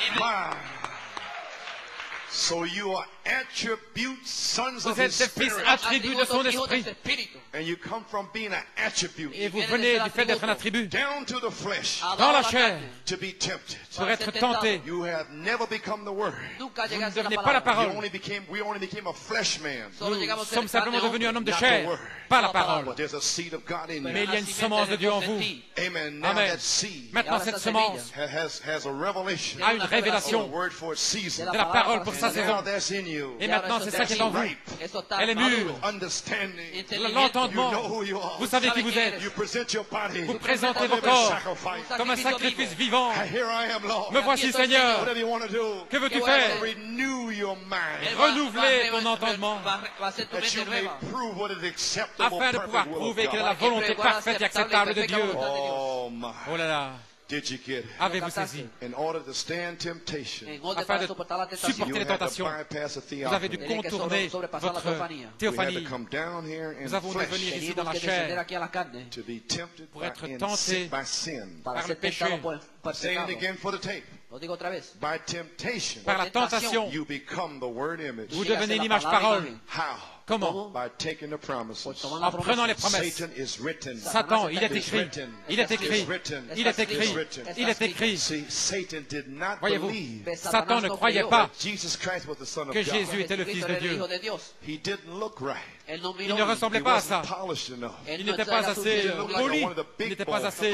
So you are attribute sons Vous of êtes his des fils spirit. attributs de son esprit. And you come from being an attribute Et vous venez du fait d'être un attribut down to the flesh dans la chair to be tempted. pour être tenté. You have never become the word. Vous ne devenez pas la parole. We only became a flesh man. Nous sommes simplement devenus un homme de chair, pas la parole. But there's a seed of God in Mais you. il y a une semence de Dieu en vous. Amen. Now Amen. that seed Maintenant, cette semence has a revelation a une of a révélation word for its season. de la parole pour sa And now saison. that's in you. Et maintenant, c'est ça qui est en vous. Elle est mûre. Understanding. L'entendement. Vous savez qui vous êtes. You present your body Vous présentez vos as a corps sacrifice. comme un sacrifice vivant. Here I am, Lord. Me voici, Seigneur. Whatever you want to do. Que veux-tu faire? Renew your mind. Renouveler ton entendement That you may prove what is acceptable, afin de pouvoir perfect will of prouver quelle est la God. volonté parfaite et acceptable de Dieu. Oh my. Oh là là. Did you get it? Avez-vous saisi? In order to stand temptation, Afin de you supporter les had to tentations, bypass a vous avez dû theophany. contourner votre We had to théophanie. come down here in Nous avons dû flesh venir ici dans la chair to be tempted pour être by tentés sin. par le péché, Say it again for the tape. By temptation, par la tentation. you become the word image. Vous devenez l'image parole. How? Comment? By taking the promises. En prenant les promesses. Satan is written. Satan, il est Is écrit. written. Il est écrit. Is written. Il est écrit. Is written. Il est écrit. See, Satan did not Voyez-vous, believe Satan ne croyait pas Jesus Christ was the Son of que God. Jésus était le Fils de Dieu. He didn't look right. Il ne ressemblait pas à ça. Polished enough. Il n'était pas assez poli. Il n'était pas assez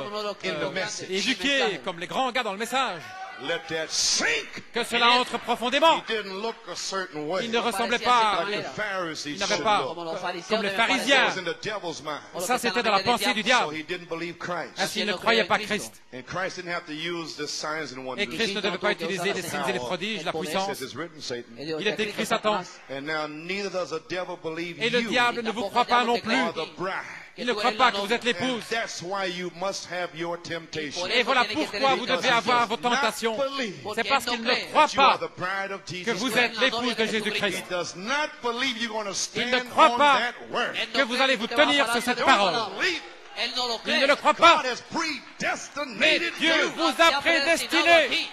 éduqué comme les grands gars dans le message. Let that sink. Que cela entre profondément. He didn't look a certain way. Il ne ressemblait pas, Like the Pharisees il n'avait should pas, look. comme les That pharisiens. was in the devil's mind. Ça, c'était dans la pensée du So diable. he didn't believe Christ. Ainsi, il ne croyait pas Christ. And Christ didn't have to use the signs and Et wonders. Christ ne devait pas utiliser les signes et les prodiges, la He puissance. says it's written, Satan. Il est écrit Satan. And now neither does the devil believe Et le you diable ne vous croit pas non plus. or the bride. Il ne croit pas que vous êtes And l'épouse. that's why you must have your temptation. Et voilà pourquoi vous devez avoir vos tentations. C'est parce qu'il ne croit You are pas the bride of Jesus que vous Christ. êtes l'épouse de He Jésus-Christ. does not believe you're going to Il ne stand croit on pas that word. que vous allez vous tenir sur cette Don't parole. believe. Il ne le croit pas. God has Mais predestinated Dieu you vous a prédestiné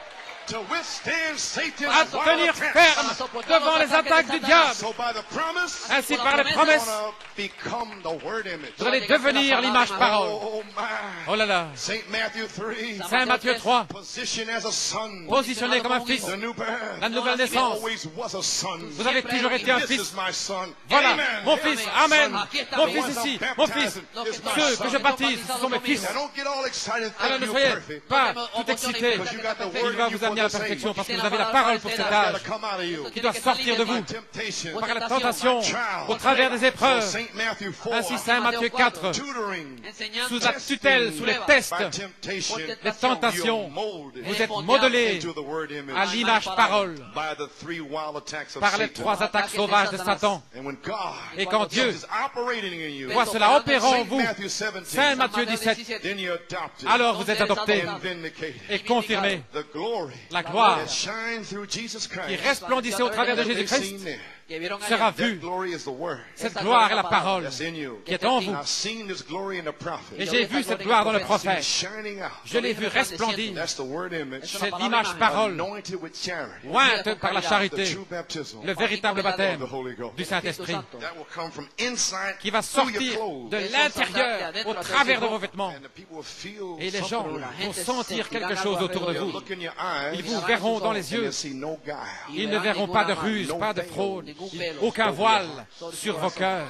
to withstand Satan's à wild tenir attacks. ferme devant les attaques du diable. So by the promise, Ainsi, par les promesses, you're gonna become the word image. vous allez devenir l'image parole. Oh my. Oh là là. Saint Matthew 3. Saint Matthieu 3, Position as a son. positionné comme un fils, The new birth. la nouvelle He naissance. always was a son. Vous avez toujours été un This fils. is my son. Voilà, Amen. mon fils, amen. Mon fils Once I'm ici, mon fils. baptized, it's my Ceux son. que je baptise, ce sont mes fils. Now don't get all excited Alors thinking ne you're soyez perfect. pas tout excité. Because you got the Il word va in you vous amener à la for this perfection age. parce que vous avez la parole pour cet âge Gotta come out of you. qui doit sortir de vous Temptation. par la tentation au travers des So épreuves. Saint Matthew 4. Ainsi, Saint Matthieu 4, Tutoring. sous la tutelle, sous les tests, By temptation. les tentations, You're molded vous êtes modelés into the word image. à l'image parole By the three wild attacks of par les Satan. 3 attaques sauvages de Satan. And when God Et quand Dieu is operating in you, voit cela opérant en Saint vous, Matthew 17, Saint Matthieu 17, then you're adopted alors vous êtes adoptés and vindicated. et confirmés. The glory La gloire that shines through Jesus qui Christ resplendissait au travers de that they've Jésus-Christ seen there. sera That vue. glory is the word Cette gloire est la parole that's in you. qui est en vous. I've seen this glory in the prophet. Et j'ai vu cette gloire dans le Seen it prophète. shining out. Je l'ai vu resplendir. That's the word image. C'est l'image parole, Anointed with charity. ointe par la The charité, true baptism le véritable of baptême the Holy Ghost. du Saint-Esprit, That will come from inside qui va through your sortir clothes. de l'intérieur au travers de vos vêtements. And the people will feel Et les gens something around. vont sentir quelque chose autour de They'll vous. look in your eyes Ils vous verront dans les and yeux. they'll see no guile. Ils ne verront pas de ruse, pas de fraude, aucun voile sur vos cœurs.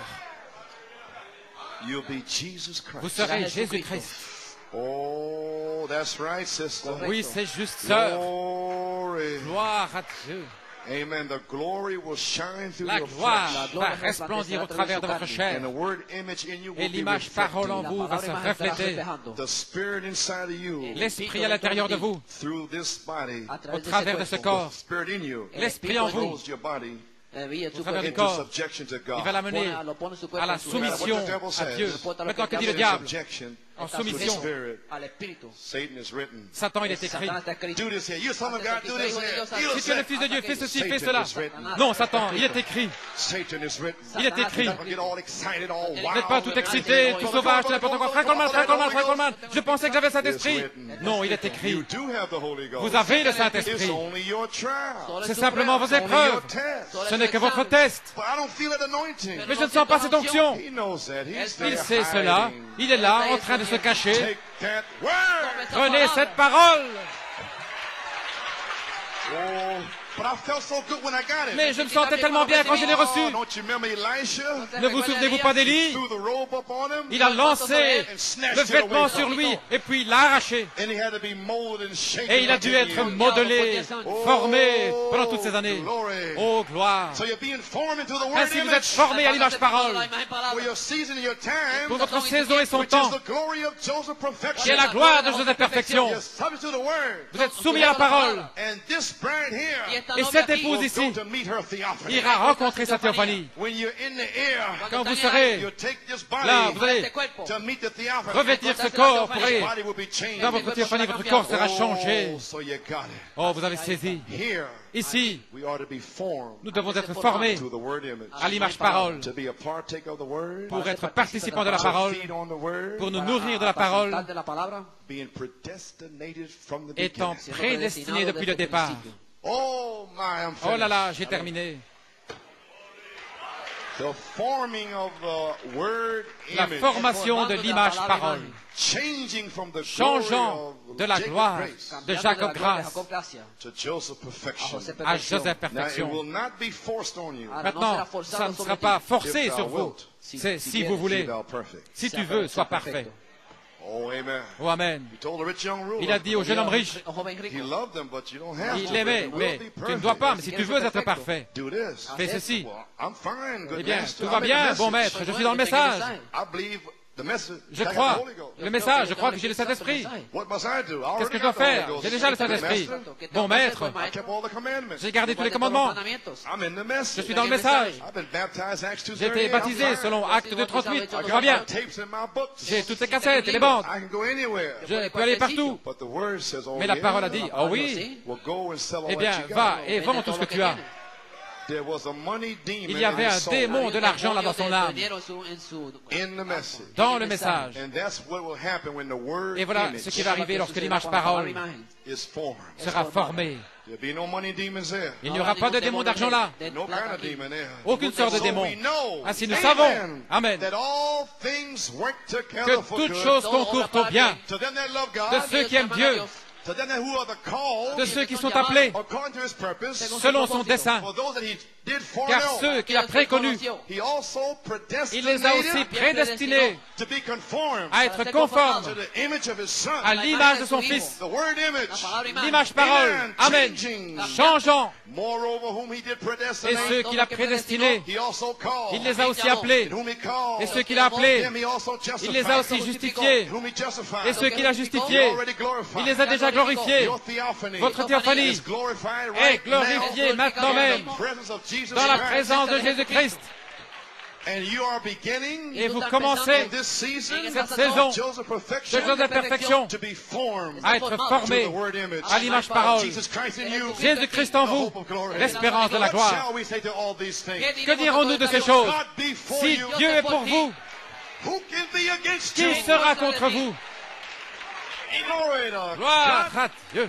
You'll be Jesus Vous Christ. serez Jésus-Christ. Oh, that's right, sister. Oui, c'est juste, sœur. Glory. Gloire à Dieu. Amen. The glory will shine through La your gloire flesh. va resplendir au travers de votre And chair. the word image in you Et will be l'image parole en reflected. vous va se refléter. The spirit inside of you L'esprit à l'intérieur de vous, through this body. au travers de ce corps, The spirit in you l'esprit en vous, throws your body au travers du into corps, subjection to il va God. l'amener à la soumission à Dieu. Maintenant, que dit le diable? Subjection en soumission Satan, il est écrit. Si tu es le Fils de Dieu, fais ceci, fais cela. Non, Satan, il est écrit. Il est écrit. N'êtes pas tout excité, tout sauvage, tout n'importe quoi. Frère Coleman. Je pensais que j'avais le Saint-Esprit. Non, il est écrit. Vous avez le Saint-Esprit. C'est simplement vos épreuves. Ce n'est que votre test. Mais je ne sens pas cette onction. Il sait cela. Il est là, en train de se cacher. Prenez cette parole. Mais je me sentais tellement bien quand je l'ai reçu. Ne vous souvenez-vous pas d'Élie? Il a lancé le vêtement sur lui et puis il l'a arraché. Et il a dû être modelé, formé pendant toutes ces années. Oh, gloire! Ainsi vous êtes formé à l'image parole. Pour votre saison et son temps, qui est la gloire de Joseph Perfection. Vous êtes soumis à la parole. Et cette épouse ici ira rencontrer sa théophanie. Quand vous serez là, vous allez revêtir ce corps pour aller dans votre théophanie, votre corps sera changé. Oh, vous avez saisi. Ici, nous devons être formés à l'image parole pour être participants de la parole, pour nous nourrir de la parole, étant prédestinés depuis le départ. Oh là là, j'ai terminé. La formation de l'image parole, changeant de la gloire de Jacob Grâce à Joseph Perfection. Maintenant, ça ne sera pas forcé sur vous. C'est si vous voulez. Si tu veux, sois parfait. Oh, amen. Il a dit au jeune homme riche, il l'aimait, mais tu ne dois pas, mais si tu veux être parfait, fais ceci. Eh bien, tout va bien, bon maître, je suis dans le message. Je crois, le message, je crois que j'ai le Saint-Esprit. Qu'est-ce que je dois faire? J'ai déjà le Saint-Esprit. Bon maître, j'ai gardé tous les commandements. Je suis dans le message. J'ai été baptisé selon Acte 2:38. Tout va bien. J'ai toutes les cassettes et les bandes. Je peux aller partout. Mais la parole a dit, oh oui, eh bien, va et vends tout ce que tu as. Il y avait un démon de l'argent là dans son âme, dans le message. Et voilà ce qui va arriver lorsque l'image parole sera formée. Il n'y aura pas de démon d'argent là. Aucune sorte de démon. Ainsi nous savons, amen, que toutes choses concourent au bien de ceux qui aiment Dieu, de ceux qui sont appelés selon son dessein. Car ceux qu'il a préconnus, il les a aussi prédestinés à être conformes à l'image de son Fils. L'image parole, amen, changeant. Et ceux qu'il a prédestinés, il les a aussi appelés. Et ceux qu'il a appelés, il les a aussi justifiés. Et ceux qu'il a justifiés, il les a déjà glorifiés. Votre théophanie est glorifiée maintenant même dans la présence de Jésus-Christ. Et vous commencez cette saison de Joseph Perfection à être formé à l'image parole. Jésus-Christ en vous, l'espérance de la gloire. Que dirons-nous de ces choses? Si Dieu est pour vous, qui sera contre vous? Gloire à Dieu.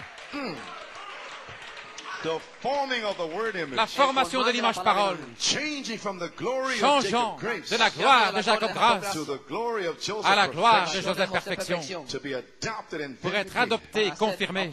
La formation de l'image parole, changeant de la gloire de Jacob Grâce à la gloire de Joseph Perfection, pour être adopté et confirmé.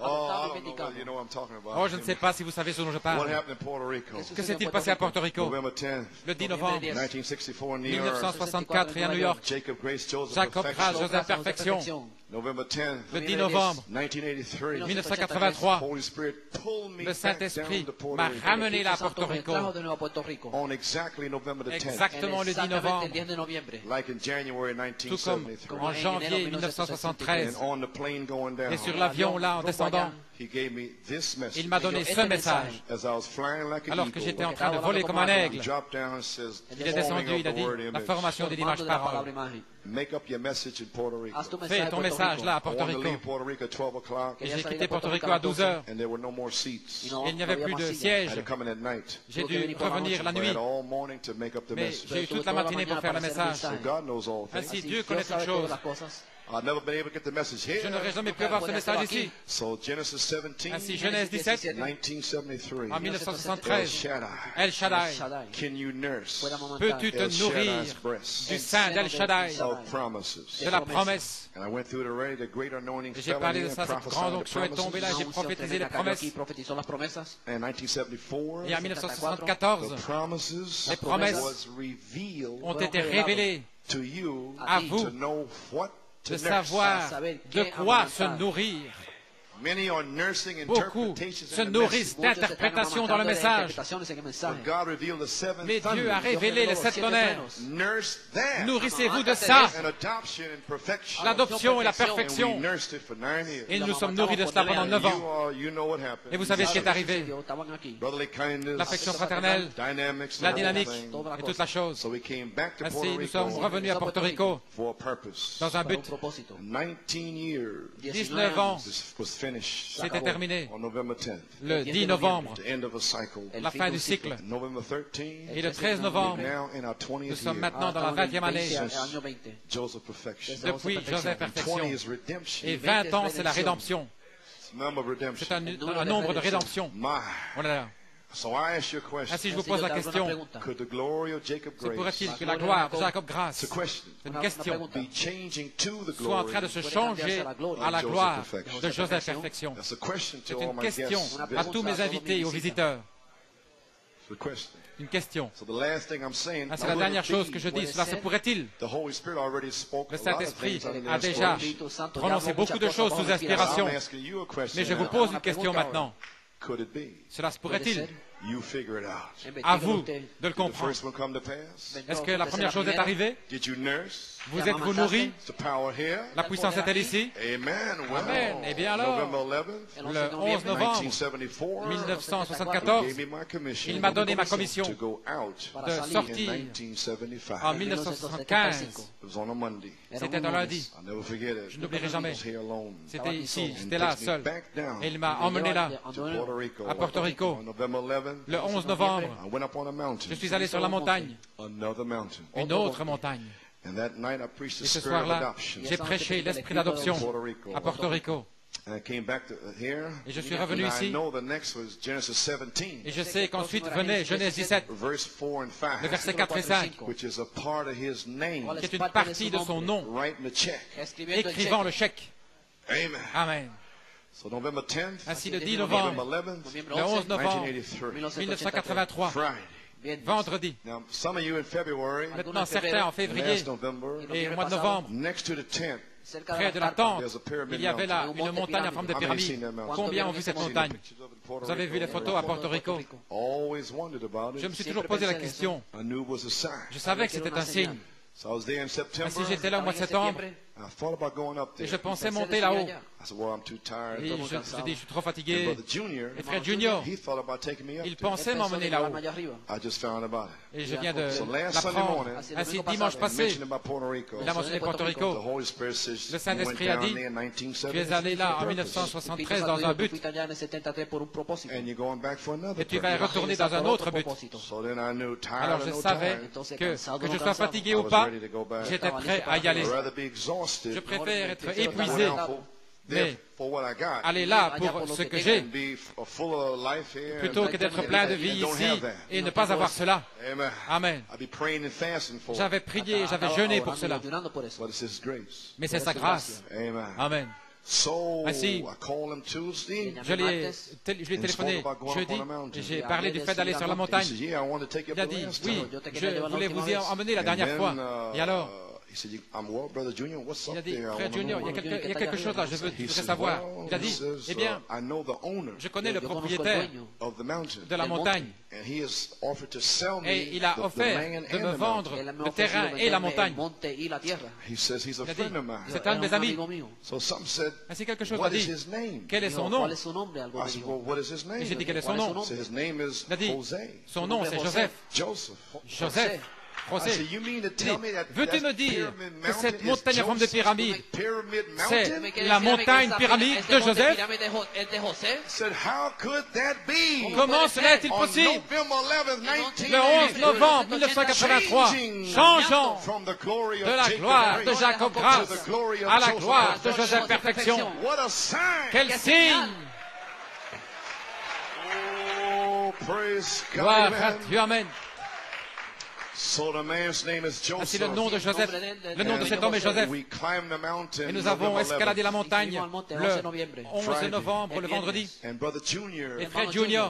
Oh, je ne sais pas si vous savez ce dont je parle. Que s'est-il passé à Porto Rico le 10 novembre 1964 et à New York? Jacob Grâce, Joseph Perfection. Le 10 novembre 1983, le Saint-Esprit m'a ramené là à Porto Rico. Exactement le 10 novembre, tout comme en janvier 1973. Et sur l'avion là, en descendant, il m'a donné ce message. Alors que j'étais en train de voler comme un aigle, il est descendu, il a dit, la formation des dimanches par an. Fais ton message là à Porto Rico. Et j'ai quitté Porto Rico à 12 heures. Et il n'y avait plus de sièges. J'ai dû revenir la nuit. Mais j'ai eu toute la matinée pour faire le message. Ainsi, Dieu connaît toutes choses. Je n'aurais jamais pu avoir ce message ici. Ainsi, Genèse 17, en 1973, El Shaddai, peux-tu te nourrir du sein d'El Shaddai, de la promesse? Et j'ai parlé de ça, cette grande onction est tombée là, j'ai prophétisé les promesses. Et en 1974, les promesses ont été révélées à vous, de savoir de quoi se nourrir. Beaucoup se nourrissent d'interprétations dans le message. Mais Dieu a révélé les 7 tonnerres. Nourrissez-vous de ça. L'adoption et la perfection. Et nous nous sommes nourris de cela pendant 9 ans. Et vous savez ce qui est arrivé. L'affection fraternelle, la dynamique et toute la chose. Ainsi, nous sommes revenus à Porto Rico dans un but. 19 ans. C'était terminé le 10 novembre, la fin du cycle. Et le 13 novembre, nous sommes maintenant dans la 20e année depuis Joseph Perfection. Et 20 ans, c'est la rédemption. C'est un nombre de rédemption. Voilà. Ainsi, je vous pose la question. Se pourrait-il que la gloire de Jacob Grace, une question, soit en train de se changer à la gloire de Joseph Perfection? C'est une question à tous mes invités et aux visiteurs. Une question. C'est la dernière chose que je dis. Cela se pourrait-il? Le Saint-Esprit a déjà prononcé beaucoup de choses sous inspiration. Mais je vous pose une question maintenant. Cela se pourrait-il? À vous de le comprendre. Est-ce que la première chose est arrivée? Vous êtes-vous nourris? La puissance est-elle ici? Amen. Eh bien alors, le 11 novembre 1974, il m'a donné ma commission de sortir en 1975. C'était un lundi. Je n'oublierai jamais. C'était ici, j'étais là seul. Et il m'a emmené là, à Porto Rico. Le 11 novembre, je suis allé sur la montagne, une autre montagne. Et ce soir-là, j'ai prêché l'esprit d'adoption à Porto Rico. Et je suis revenu ici. Et je sais qu'ensuite venait Genèse 17, le verset 4 et 5, qui est une partie de son nom, écrivant le chèque. Amen. Ainsi, le 10 novembre, le 11 novembre 1983, vendredi. Maintenant, certains en février et au mois de novembre, près de la tente, il y avait là une montagne en forme de pyramide. Combien ont vu cette montagne? Vous avez vu les photos à Porto Rico? Je me suis toujours posé la question. Je savais que c'était un signe. Ainsi, j'étais là au mois de septembre et je pensais monter là-haut. Et je dis, je suis trop fatigué. Et frère Junior, il pensait m'emmener là-haut. Et je viens de l'apprendre. Ainsi, dimanche passé, il a mentionné Porto Rico. Le Saint-Esprit a dit, tu es allé là en 1973 dans un but. Et tu vas y retourner dans un autre but. Alors je savais que je sois fatigué ou pas, j'étais prêt à y aller. Je préfère être épuisé, mais aller là pour ce que j'ai, plutôt que d'être plein de vie ici et ne pas avoir cela. Amen. J'avais prié, j'avais jeûné pour cela. Mais c'est sa grâce. Amen. Ainsi, je lui ai téléphoné jeudi et j'ai parlé du fait d'aller sur la montagne. Il a dit, oui, je voulais vous y emmener la dernière fois. Et alors, Il a dit, frère Junior, il y a quelque chose là, je voudrais savoir. Il a dit, eh bien, je connais le propriétaire de la montagne et il a offert de me vendre le terrain et la montagne. Il a dit, c'est un de mes amis. Ainsi quelque chose a dit, quel est son nom? Et j'ai dit, quel est son nom? Il a dit, son nom c'est Joseph. Joseph. José, veux-tu me dire que cette montagne en forme de pyramide, c'est la montagne pyramide de Joseph? Comment cela est-il possible? Le 11 novembre 1983, changeant de la gloire de Jacob grâce à la gloire de Joseph perfection. Quel signe! Gloire à Dieu, amen. Ainsi le nom de Joseph, le nom de cet homme est Joseph. Et nous avons escaladé la montagne le 11 novembre, le vendredi. Et frère Junior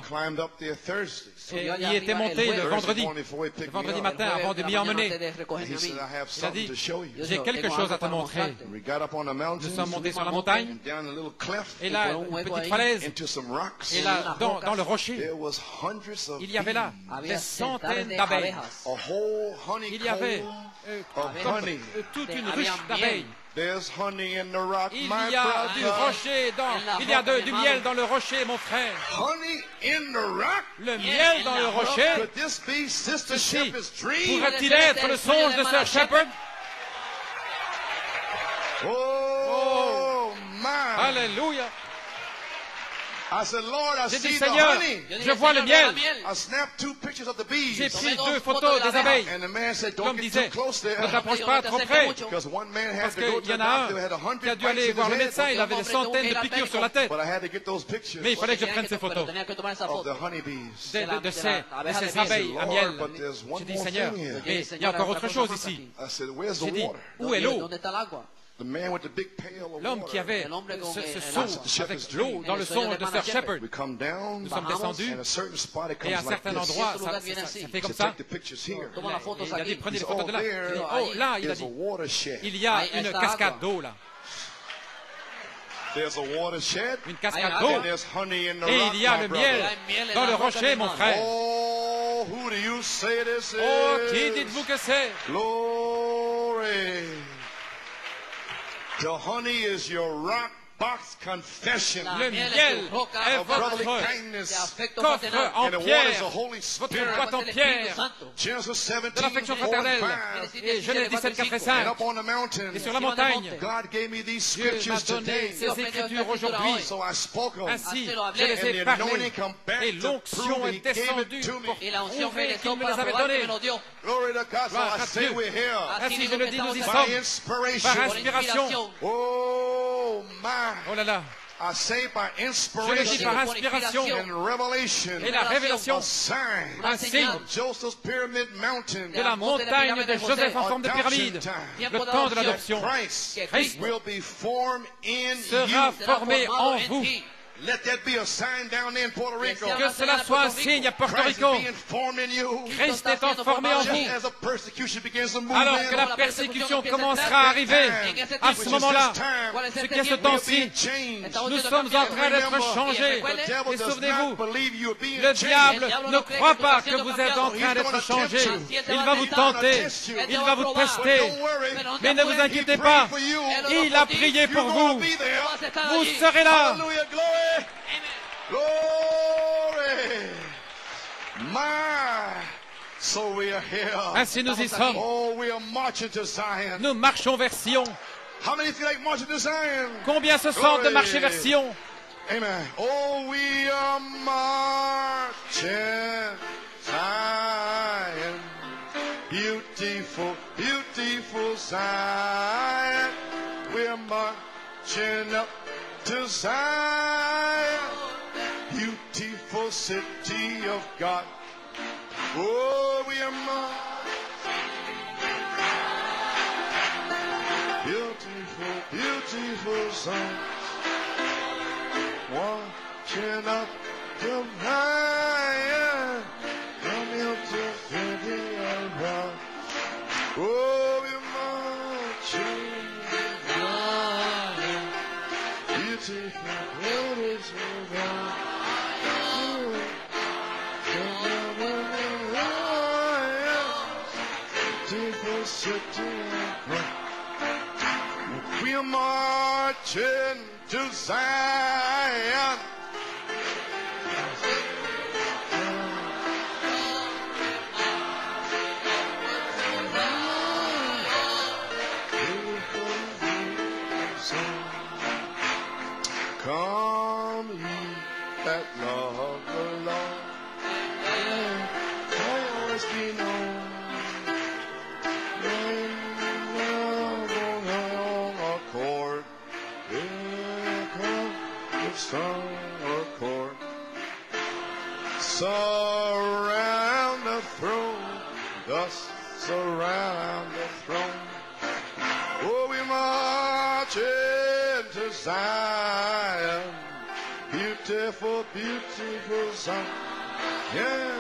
y était monté le vendredi matin avant de m'y emmener. Il a dit, j'ai quelque chose à te montrer. Nous sommes montés sur la montagne et là, une petite falaise. Et là, dans le rocher, il y avait là des centaines d'abeilles. Il y avait toute une ruche d'abeilles. Il y a du rocher il y a du miel dans le rocher, mon frère. Le miel dans le rocher, ceci pourrait-il être le songe de Sir Shepherd? Oh, alléluia. J'ai dit, Seigneur, je vois le miel. J'ai pris 2 photos des abeilles. L'homme disait, ne t'approche pas trop près. Parce qu'il y en a un qui a dû aller voir le médecin, il avait des centaines de piqûres sur la tête. Mais il fallait que je prenne ces photos de ces abeilles à miel. J'ai dit, Seigneur, mais il y a encore autre chose ici. J'ai dit, où est l'eau? L'homme qui avait ce seau avec l'eau dans le songe de Sir Shepherd. Nous sommes descendus et à un certain endroit, ça fait comme ça. Il a dit, prenez les photos de là. Oh, là, il a dit, il y a une cascade d'eau là. Une cascade d'eau. Et il y a le miel dans le rocher, mon frère. Oh, qui dites-vous que c'est? The honey is your rock box confession. Le miel est votre coffre en pierre, votre boîte en pierre de l'affection fraternelle. Et Genèse 17, 4 et 5. Et sur la montagne, Dieu m'a donné ces écritures aujourd'hui. Ainsi, je les ai parlées. Et l'onction est descendue pour prouver qu'il me les avait données. Gloire à Dieu. Ainsi, je le dis, nous y sommes par inspiration. Oh là là. Je le dis par inspiration et la révélation, un signe de la montagne de Joseph en forme de pyramide, le temps de l'adoption. Christ sera formé en vous. Que cela soit un signe à Porto Rico. Christ étant formé en vous. Alors que la persécution commencera à arriver, à ce moment-là, ce qui est ce temps-ci, nous sommes en train d'être changés. Et souvenez-vous, le diable ne croit pas que vous êtes en train d'être changés. Il va vous tenter, il va vous tester. Mais ne vous inquiétez pas, il a prié pour vous. Vous serez là. Glory! Ainsi nous y sommes. Nous marchons vers Sion. Combien se sentent de marcher vers Sion? Amen. Oh, we are marching Zion. Beautiful, beautiful Zion. We are marching up to Zion, beautiful city of God. Oh, we are beautiful, beautiful song. Watching up to Zion, come here to city of God. Oh, we are We are marching to Zion. Come ye that love the Lord, always be known. Accord, accord, surround the throne, thus surround the throne. Oh, we march into Zion, beautiful, beautiful Zion. Yeah,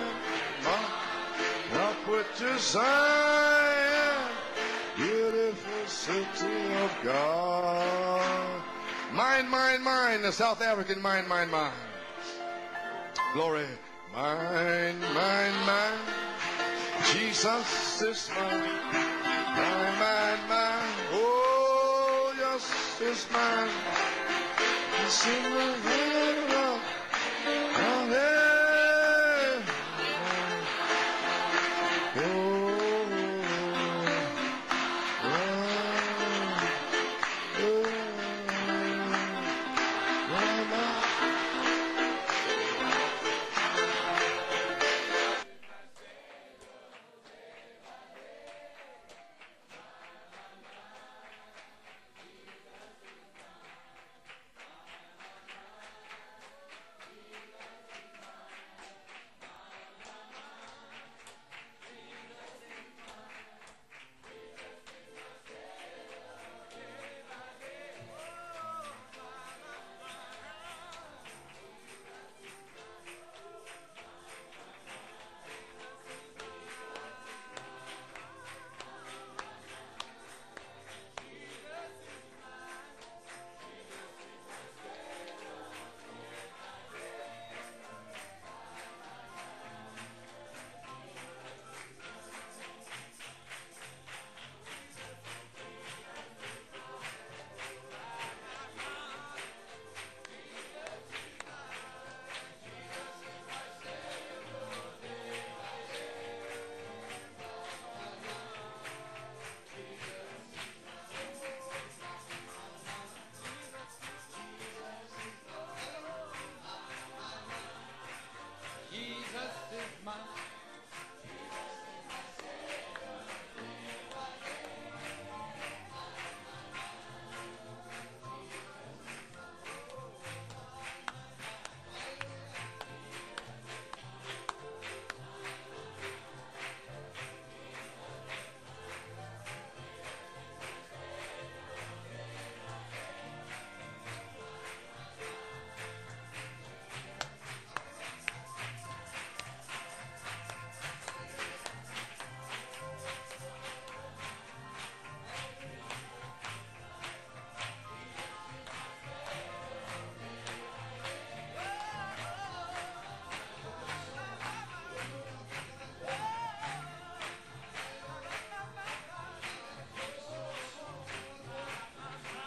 upward to Zion, beautiful city of God. Mine, mine, mine, the South African mine, mine, mine. Glory, mine, mine, mine. Jesus is mine, mine, mine, mine. Oh, yes, it's mine. It's in my hand.